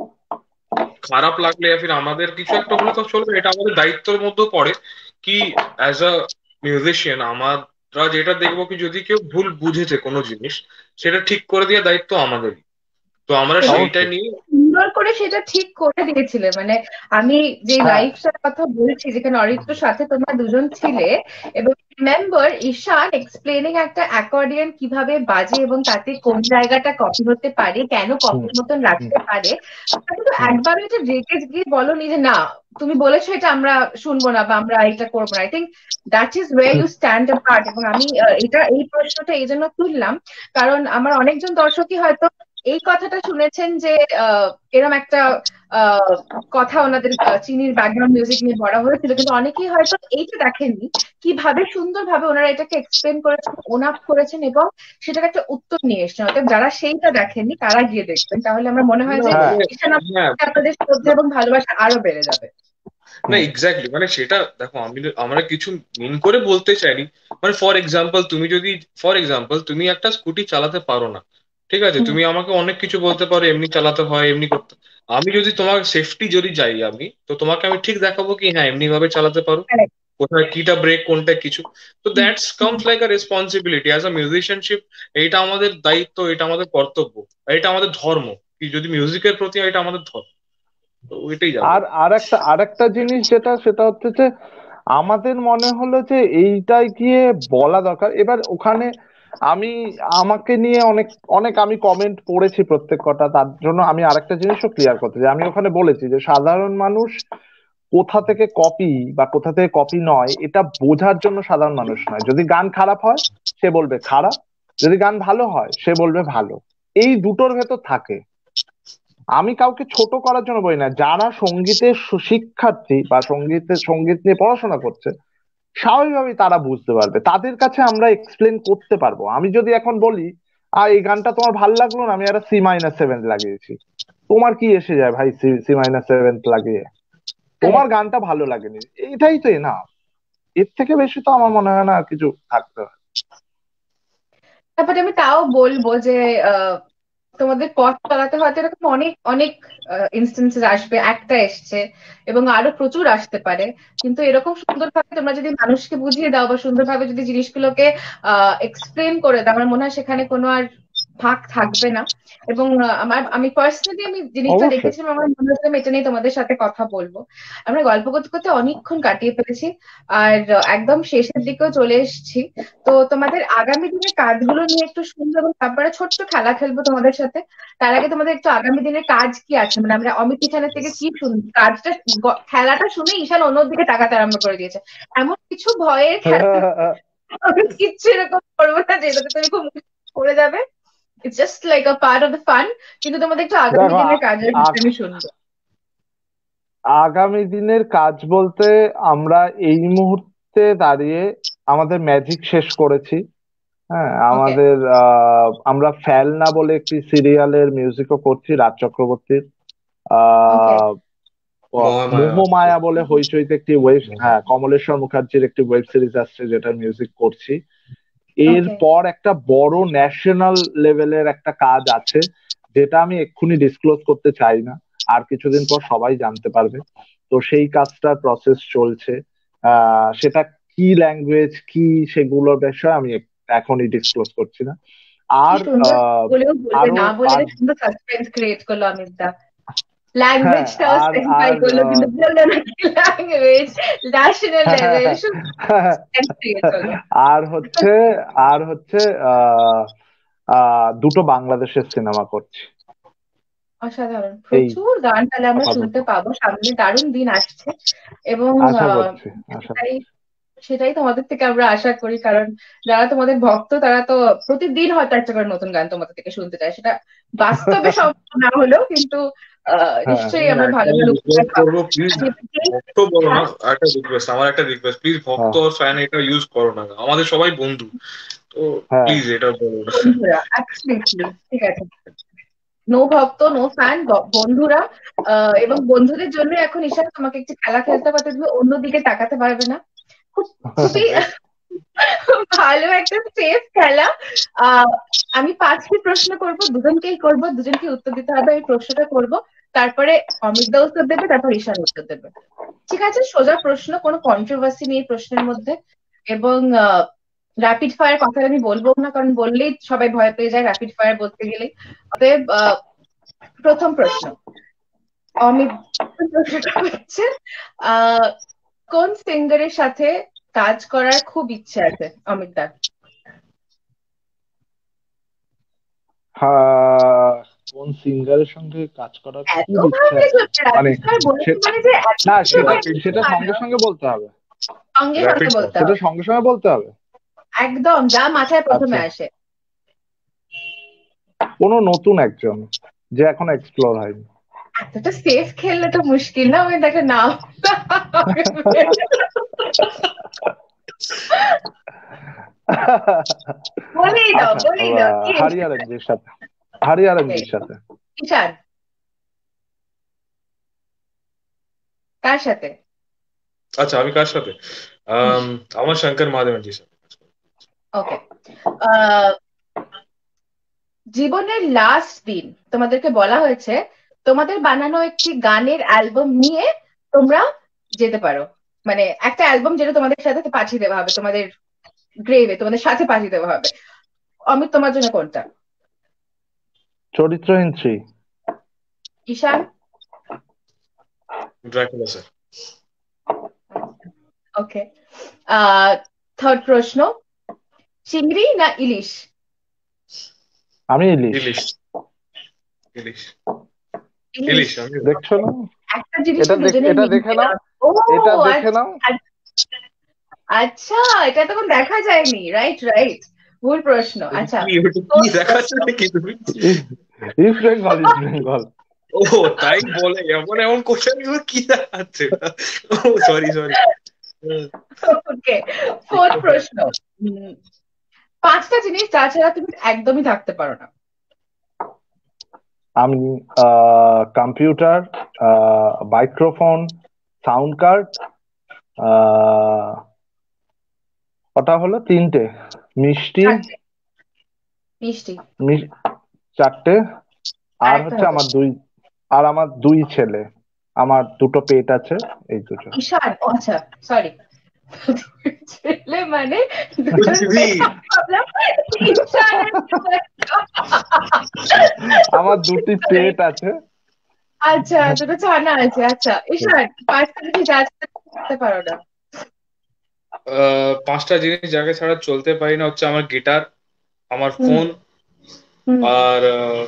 খারাপ লাগলে या फिर আমাদের কিছু একটা হলে তো চলবে, এটা আমাদের দায়িত্বের মধ্যে পড়ে কি অ্যাজ আ মিউজিশিয়ান আমরা যেটা দেখবো কি যদি কেউ ভুল বুঝেছে কোনো জিনিস, সেটা ঠিক করে দেওয়ার দায়িত্ব আমাদেরই। তো আমরা সেইটা অবশ্যই। নিয়ে সুন্দর করে সেটা ঠিক করে দিয়েছিলে, মানে আমি যে হ্যাঁ। লাইভটার কথা বলছি যেখানে অরিত্রর সাথে তোমরা দুজন ছিলে, এবং রিমেম্বার ঈশান এক্সপ্লেনিং একটা অ্যাকর্ডিয়ন কিভাবে বাজে এবং তাতে কোন জায়গাটা কপি হতে পারে, কেন হুম কপির মতন হুম রাখতে পারে। তাকে তো হুম একবারও এটা রেগে গিয়ে বলনি যে না, তুমি বলেছো এটা আমরা শুনবো না বা আমরা এটা করবো না। I think that is way hmm you stand apart. এবং আমি এই প্রশ্নটা এই জন্য তুললাম কারণ আমার অনেকজন দর্শকই হয়তো এই কথাটা শুনেছেন যে এরম একটা আহ, কথা ওনাদের চিনির ব্যাকগ্রাউন্ড মিউজিক নিয়ে বলা হয়েছিল, কিন্তু অনেকেই হয়তো এইটা দেখেননি কিভাবে সুন্দরভাবে ওনারা এটাকে এক্সপ্লেন করেছেন, ওনাপ করেছেন এবং সেটার একটা উত্তর নিয়ে এসেছেন। অতএব যারা সেইটা দেখেননি তারা গিয়ে দেখবেন, তাহলে আমার মনে হয় না যে হ্যাঁ। মানে ঈশান হ্যাঁ, আপনাদের শ্রদ্ধা এবং ভালোবাসা আরো বেড়ে যাবে। না হুম এক্স্যাক্টলি, মানে সেটা দেখো, আমরা কিছু মিন করে বলতে চাইনি। মানে ফর এক্সাম্পল তুমি একটা স্কুটি চালাতে পারো না, ঠিক আছে, হুম, তুমি আমাকে অনেক কিছু বলতে পারো এমনি চালাতে হয় এমনি করতে। আমি যদি তোমার সেফটি যদি যাই, আমি তো তোমাকে আমি ঠিক দেখাবো কি হ্যাঁ এমনি ভাবে চালাতে পারো, correct, কোথায় কিটা ব্রেক কোনটা কিছু। তো hmm, that's hmm. Comes like a responsibility as a musicianship. এইটা আমাদের দায়িত্ব, এটা আমাদের কর্তব্য, এটা আমাদের ধর্ম। কি যদি মিউজিকের প্রতি হয়, এটা আমাদের ধর্ম। তো ওইটাই যাবো। আর একটা জিনিস যেটা, সেটা হচ্ছে যে আমাদের মনে হলো যে এইটাই গিয়ে বলা দরকার। এবার ওখানে আমি, আমাকে নিয়ে অনেক অনেক আমি কমেন্ট পড়েছি প্রত্যেক কটা, তার জন্য আমি আরেকটা জিনিসও ক্লিয়ার করতে চাই। আমি ওখানে বলেছি যে সাধারণ মানুষ কোথা থেকে কপি বা কোথা থেকে কপি নয় এটা বোঝার জন্য সাধারণ মানুষ নয়। যদি গান খারাপ হয় সে বলবে খারাপ, যদি গান ভালো হয় সে বলবে ভালো। এই দুটোর ভেতর থাকে। আমি কাউকে ছোট করার জন্য বলি না। যারা সঙ্গীতের শিক্ষার্থী বা সঙ্গীত নিয়ে পড়াশোনা করছে, স্বাভাবিকভাবেই তারা বুঝতে পারবে, তাদের কাছে আমরা এক্সপ্লেন করতে পারবো। আমি যদি এখন বলি এই গানটা তোমার ভাল লাগলো না, আমি একটা C-7 লাগিয়েছি, তোমার কি এসে যায় ভাই? C-7 লাগিয়ে তোমার Correct. গানটা ভালো লাগেনি, এটাই তো না। এর থেকে বেশি তো আমার মনে হয় না আর কিছু থাকতে হয়। তারপরে আমি তাও বলবো যে আহ, তোমাদের পথ চালাতে হয়তো এরকম অনেক অনেক ইনস্টেন্সেস আসবে, একটা এসছে এবং আরো প্রচুর আসতে পারে। কিন্তু এরকম সুন্দরভাবে তোমরা যদি মানুষকে বুঝিয়ে দাও বা সুন্দরভাবে যদি জিনিসগুলোকে এক্সপ্লেন করে দাও, আমার মনে হয় সেখানে কোনো আর ফাঁক থাকবে না। এবং আমি পার্সোনালি জিনিসটা অবশ্যই। দেখেছিলাম, আমার মনে হচ্ছে আমি এটা নিয়ে তোমাদের সাথে কথা বলবো। আমরা গল্প করতে করতে অনেকক্ষণ কাটিয়ে ফেলেছি, আর একদম শেষের দিকেও চলে এসেছি। তো তোমাদের আগামী দিনের কাজগুলো নিয়ে একটু শুনবো, এবং তারপরে ছোট্ট খেলা খেলবো তোমাদের সাথে। তার আগে তোমাদের একটু আগামী দিনের কাজ কি আছে, মানে আমরা অমিত ঈশানের থেকে কি শুনবো, কাজটা খেলাটা শুনে ঈশান অন্যদিকে তাকাতে আরম্ভ করে দিয়েছে। এমন কিছু ভয়ের খেলা, আমি কিচ্ছু এরকম করবো না যেটাতে তুমি খুব করে যাবে। It's just like a part of the fun. কিন্তু তোমাদের একটু আগামী দেখো দিনের কাজের বিষয়ে আমি শুনবো। আগামী দিনের কাজ বলতে আমরা এই মুহূর্তে দাঁড়িয়ে আমাদের ম্যাজিক শেষ করেছি। হ্যাঁ, ওকে, আমাদের আমরা ফেলনা বলে একটি সিরিয়ালের মিউজিকও করছি, রাজ চক্রবর্তীর। ওকে, আহ মহামায়া। মোহমায়া বলে হইচইতে একটি হ্যাঁ, কমলেশ্বর মুখার্জির একটি ওয়েব সিরিজ আসছে, যেটা মিউজিক করছি। ওকে। এরপর একটা বড় ন্যাশনাল লেভেলের একটা কাজ আছে, যেটা আমি এক্ষুনি ডিসক্লোজ করতে চাই না, আর কিছুদিন পর সবাই জানতে পারবে। তো সেই কাজটার প্রসেস চলছে। সেটা কি ল্যাঙ্গুয়েজ কি সেগুলোর বিষয়ে আমি এখনই ডিসক্লোজ করছি না। কি আর সুন্দর, বলেও বলবে আরো না বলে আর বেশ সুন্দর সাসপেন্স ক্রিয়েট করলো অমিত দা। হ্যাঁ, ল্যাঙ্গুয়েজটাও আর স্পেসিফাই আর করলো, কিন্তু বললো না কি language, national level, suspense create করলো। আর হচ্ছে আর হচ্ছে আহ দুটো বাংলাদেশের সিনেমা করছি অসাধারণ, এই প্রচুর গান তাহলে আমরা আপাতত। শুনতে পাবো, সামনে দারুণ দিন আসছে। এবং আশা করছি, আশা সেটাই সেটাই তোমাদের থেকে আমরা আশা করি, কারণ যারা তোমাদের ভক্ত তারা তো প্রতিদিন হয়তো একটা করে নতুন গান তোমাদের থেকে শুনতে চায়। সেটা বাস্তবে সম্ভব না হলেও কিন্তু হ্যাঁ, নিশ্চয়ই আমি আমরা ভালো একটাই ভালো উপহার রিকোয়েস্ট পাবো। করবো, প্লিজ আজকে ভক্ত বলো না, হ্যাঁ, একটা রিকোয়েস্ট, আমার একটা রিকোয়েস্ট, প্লিজ ভক্ত হ্যাঁ, আর ফ্যান এটা ইউজ করো না, আমাদের সবাই বন্ধু, তো হ্যাঁ। প্লিজ এটা বলো না। বন্ধুরা অ্যাবসলিউটলি ঠিক আছে। নো ভক্ত, নো ফ্যান, বন্ধুরা। এবং বন্ধুদের জন্য এখন ঈশান তোমাকে একটি খেলা খেলতে পারতে, তুমি অন্যদিকে তাকাতে পারবে না। খুব খুবই বেশ। ভালো একটা সেফ খেলা। আহ আমি 5টি প্রশ্ন করব, দুজনকেই করব, দুজনকে উত্তর দিতে হবে। আমি প্রশ্নটা করব, তারপরে অমিত দা উত্তর দেবে, তারপর ঈশান উত্তর দেবে। ঠিক আছে? সোজা প্রশ্ন, কোনো কন্ট্রোভার্সি নেই প্রশ্নের মধ্যে। এবং র্যাপিড ফায়ার কথা আমি বলবো না, কারণ বললেই সবাই ভয় পেয়ে যায় র্যাপিড ফায়ার বলতে গেলে। অতএব প্রথম প্রশ্ন, অমিত, প্রশ্নটা হচ্ছে আহ কোন সিঙ্গারের সাথে কাজ করার খুব ইচ্ছে আছে অমিত দা? হ্যাঁ, কোন সিঙ্গারের সঙ্গে কাজ করার এত খুব ইচ্ছা ভাবলে আছে? চলছে? মানে র্যাপিড ফায়ার বলেছি সে- মানে যে এত না, কিছু সেটা দিয়ে র্যাপিড সেটা হয় সঙ্গে না। সঙ্গে বলতে হবে। সঙ্গে সঙ্গে র্যাপিড বলতে সেটা হবে, সঙ্গে সঙ্গে বলতে হবে। একদম যা মাথায় প্রথমে আচ্ছা, আসে। কোনো নতুন একজন যে এখন এক্সপ্লোর হয়নি। এতটা সেফ খেললে তো মুশকিল না, আমি দেখে নাম বলেই দাও, আচ্ছা, বলেই দাও কি হারিয়া এসেছে? রঞ্জির সাথে, হারিয়া রঞ্জির সাথে। ঈশান, কার সাথে? আচ্ছা, আমি কার সাথে? আমার শঙ্কর মহাদেবনজির সাথে। ওকে। জীবনের লাস্ট দিন তোমাদেরকে বলা হয়েছে তোমাদের বানানো একটি গানের অ্যালবাম নিয়ে তোমরা যেতে পারো, মানে একটা অ্যালবাম যেটা তোমাদের সাথে পাঠিয়ে দেওয়া হবে, তোমাদের গ্রেভে তোমাদের সাথে পাঠিয়ে দেওয়া হবে। অমিত, তোমার জন্য কোনটা? Charitraheen 3। Ishan? Dracula sir. Okay. Third প্রশ্ন, চিংড়ি না ইলিশ? আমি ইলিশ। ইলিশ। ইলিশ। ইলিশ। ইলিশ আমি। দেখছো না? একটা জিনিস দুজনে এটা মিল দেখে নাও, পেলাম। ও এটা দেখে আচ্ছা, নাও। আচ্ছা, এটা তখন দেখা যায়নি, রাইট রাইট, ভুল প্রশ্ন। আচ্ছা, ওটা কি দেখাচ্ছে নাকি তুমি? East Bengal, East Bengal. ও, তাই বলে এমন এমন কোশ্চেন কি দেখাচ্ছে? ও সরি সরি। ওকে, ফোর্থ প্রশ্ন, 5টা জিনিস যা ছাড়া তুমি একদমই থাকতে পারো না। আমি কম্পিউটার, মাইক্রোফোন, সাউন্ড কার্ড, ওটা হলো 3টে, মিষ্টি, চারটে। মিষ্টি। 4টে, আর আরেকটা হচ্ছে হবে আমার 2 ছেলে, আমার 2টো পেট আছে, এই দুটো। ঈশান। আচ্ছা, সরি, ছেলে মানে দুটো দিদি। ছেলে, ভাবলাম ঈশানের আমার দুটি পেট আছে। আচ্ছা, দুটো ছানা আছে। আচ্ছা ঈশান, পাঁচটা জিনিস আজকে করতে পারো না। পাঁচটা জিনিস যাকে ছাড়া চলতে পারি না হচ্ছে আমার গিটার, আমার হুম ফোন, হুম আর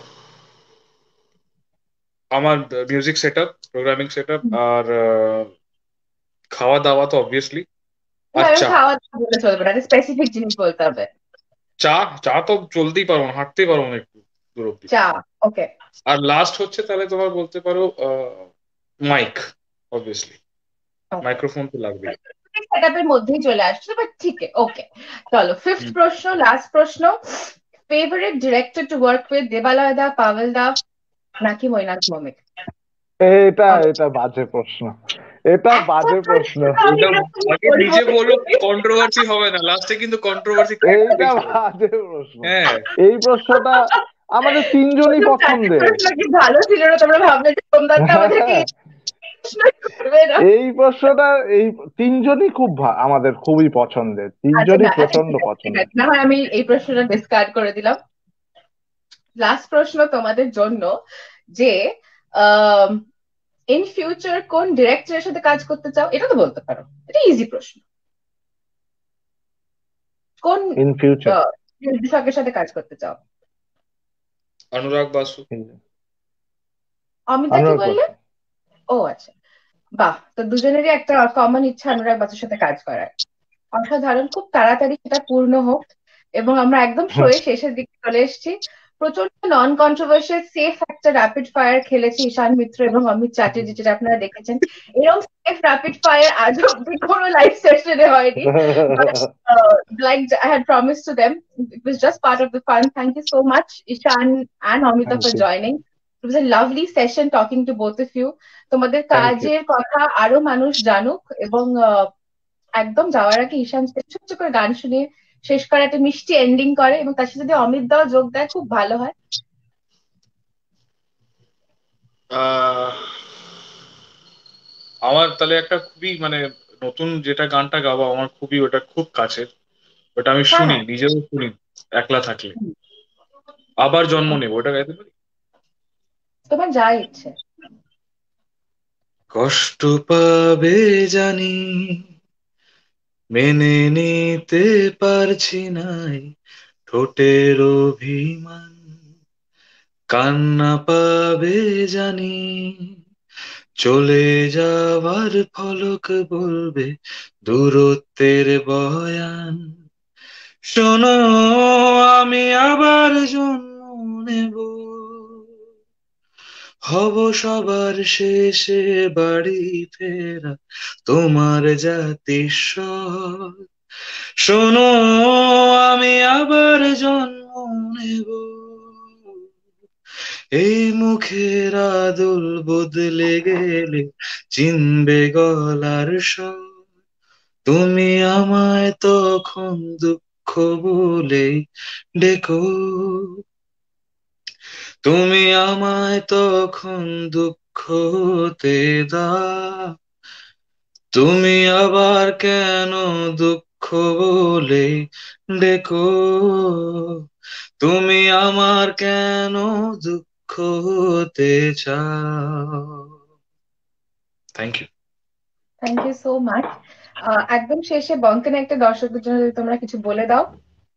আমার music setup, programming setup, hmm. আর খাওয়া দাওয়া তো অবভিয়াসলি, না, আর আমি চা। খাওয়া দাওয়া বলে চলবে না, স্পেসিফিক জিনিস বলতে হবে। চা, চা তো চলতেই পারবো না, হাঁটতেই পারবো না একটু দূর অব্দি। চা, ওকে। আর লাস্ট হচ্ছে তাহলে তোমার বলতে পারো মাইক, অবভিয়াসলি ওকে, মাইক্রোফোন তো লাগবেই। সেটআপের মধ্যেই চলে আসছে, বাট ঠিক আছে, ওকে। চলো, ফিফথ হুম। প্রশ্ন, লাস্ট প্রশ্ন। Favourite director to work with, Debalaya da, Pavel da, নাকি মৈনাক ভৌমিক? এটা এটা বাজে প্রশ্ন, এটা বাজে প্রশ্ন, আমি এটা এরকম আগে বলবো। নিজে বলো, কন্ট্রোভার্সি হবে না, লাস্টে কিন্তু কন্ট্রোভার্সি ক্রিয়েট এইটা করেই ছাড়বো। বাজে প্রশ্ন। হ্যাঁ। এই প্রশ্নটা আমাদের তিনজনই প্রথম চারটে পছন্দের। প্রশ্ন কি ভালো ছিল না? তোমরা ভাবলে যে সোমদত্তা আমাদেরকে এই প্রশ্ন করবে না? এই প্রশ্নটা এই তিনজনই খুব আমাদের খুবই পছন্দের, আচ্ছা তিনজনই না, আচ্ছা প্রচন্ড ঠিক আছে, ঠিক পছন্দের। আছে, না হয় আমি এই প্রশ্নটা ডিসকার্ড করে দিলাম। লাস্ট প্রশ্ন তোমাদের জন্য, যে ইন ফিউচার কোন ডিরেক্টরের সাথে কাজ করতে চাও? এটা তো বলতে পারো, এটা ইজি প্রশ্ন। কোন ইন ফিউচার নির্দেশকের সাথে কাজ করতে চাও? অনুরাগ বাসু। অমিতা কি অনুরাগ বললে? বসু। ও আচ্ছা, বাহ, তো দুজনেরই একটা কমন ইচ্ছা অনুরাগ বাসুর সাথে কাজ করার। অসাধারণ, খুব তাড়াতাড়ি সেটা পূর্ণ হোক। এবং আমরা একদম শোয়ে শেষের দিকে চলে এসেছি। প্রচন্ড নন কন্ট্রোভার্সিয়াল সেফ একটা র্যাপিড ফায়ার খেলেছি ঈশান মিত্র এবং অমিত চ্যাটার্জি, যেটা আপনারা দেখেছেন। এরকম সেফ র্যাপিড ফায়ার আজ অব্দি কোনো লাইভ সেশনে হয়নি। But like I had promised to them, it was just part of the fun. Thank you so much, Ishan and Amita, thank for you, joining. It was a lovely session talking to both of you. তোমাদের thank you. কাজের কথা আরো মানুষ জানুক, এবং একদম যাওয়ার আগে ঈশান ছোট্ট করে গান শুনিয়ে শেষ করে একটা মিষ্টি এন্ডিং করে, এবং তার সাথে যদি অমিত দাও যোগ দেয় খুব ভালো হয়। আহ, আমার তাহলে একটা খুবই মানে নতুন যেটা গানটা গাবো আমার খুবই ওটা খুব কাছের, ওটা আমি হ্যাঁ শুনি, হ্যাঁ। নিজেও শুনি একলা থাকলে। আবার জন্ম হুম, নেব, ওটা গাইতে পারি? তোমার যা ইচ্ছে। কষ্ট পাবে জানি, মেনে নিতে পারছি নাই ঠোঁটের অভিমান, কান্না পাবে জানি, চলে যাওয়ার ফলক বলবে দূরত্বের বয়ান। শোনো, আমি আবার জন্ম নেব, হব সবার শেষে বাড়ি ফেরা তোমার জাতিস্বর। শোনো, আমি আবার জন্ম নেব, এই মুখের আদল বদলে গেলে চিনবে গলার স্বর। তুমি আমায় তখন দুঃখ বলেই ডেকো, তুমি আমায় তখন দুঃখ হতে দাও। তুমি আবার কেন দুঃখ বলে ডেকো, তুমি আমার কেন দুঃখ হতে চাও। Thank you. Thank you so much. একদম শেষে বঙ্কেন একটা দর্শকদের জন্য যদি তোমরা কিছু বলে দাও।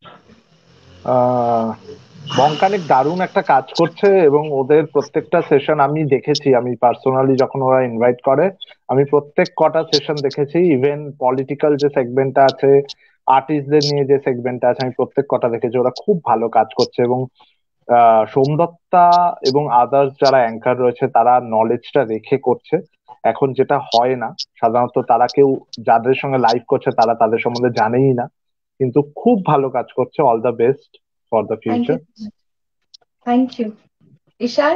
আহ বঙ্কানিক দারুণ একটা কাজ করছে এবং ওদের প্রত্যেকটা সেশন আমি দেখেছি, আমি পার্সোনালি যখন ওরা ইনভাইট করে আমি প্রত্যেক কটা সেশন দেখেছি। ইভেন পলিটিক্যাল যে সেগমেন্টটা আছে, আর্টিস্টদের নিয়ে যে সেগমেন্টটা আছে, আমি প্রত্যেক কটা দেখেছি। ওরা খুব ভালো কাজ করছে এবং সোমদত্তা এবং আদার্স যারা অ্যাঙ্কার রয়েছে তারা নলেজটা রেখে করছে। এখন যেটা হয় না, সাধারণত তারা কেউ যাদের সঙ্গে লাইভ করছে তারা তাদের সম্বন্ধে জানেই না, কিন্তু খুব ভালো কাজ করছে। All the best for the thank future. You, thank you. Ishan?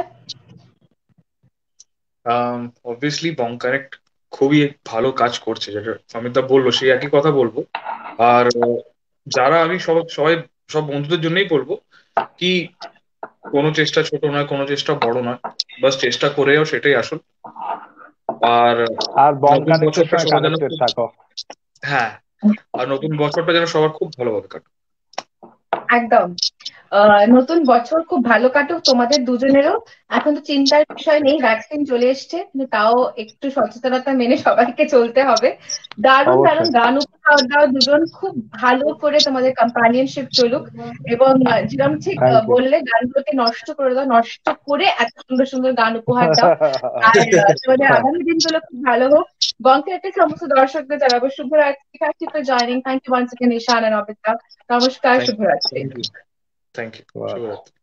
Obviously bong correct খুবই ভালো কাজ করছে, যেটা অমিতা বললো সেই একই কথা বলবো। আর যারা আমি সবাই সব বন্ধুদের জন্যই বলবো কি, কোনো চেষ্টা ছোট নয়, কোনো চেষ্টা বড় নয়, বাস চেষ্টা করে যাও, সেটাই আসল। আর আর নতুন বঙ্কানিকের বছরটা সঙ্গে সবার যেন কানেক্টেড খুব, থাকো। হ্যাঁ, আর নতুন বছরটা যেন সবার খুব ভালোভাবে কাটে। একদম। নতুন বছর খুব ভালো কাটুক তোমাদের দুজনেরও। এখন তো চিন্তার বিষয় নেই, ভ্যাকসিন চলে এসছে, কিন্তু তাও একটু সচেতনতা মেনে সবাইকে চলতে হবে। দারুণ দারুণ অবশ্যই। গান উপহার দাও দুজন, খুব ভালো করে তোমাদের কম্পানিয়নশিপ চলুক। এবং যেরকম ঠিক থ্যাংক ইউ। বললে গানগুলোকে নষ্ট করে দাও, নষ্ট করে এত সুন্দর সুন্দর গান উপহার দাও। আর তোমাদের আগামী দিনগুলো খুব ভালো হোক। বঙ্কের সমস্ত দর্শকদের জানাবো শুভরাত্রি। Thank you for joining, thank you once again Ishan and Abita. নমস্কার, শুভরাত্রি। থ্যাংক ইউ, শুভরাত্রি।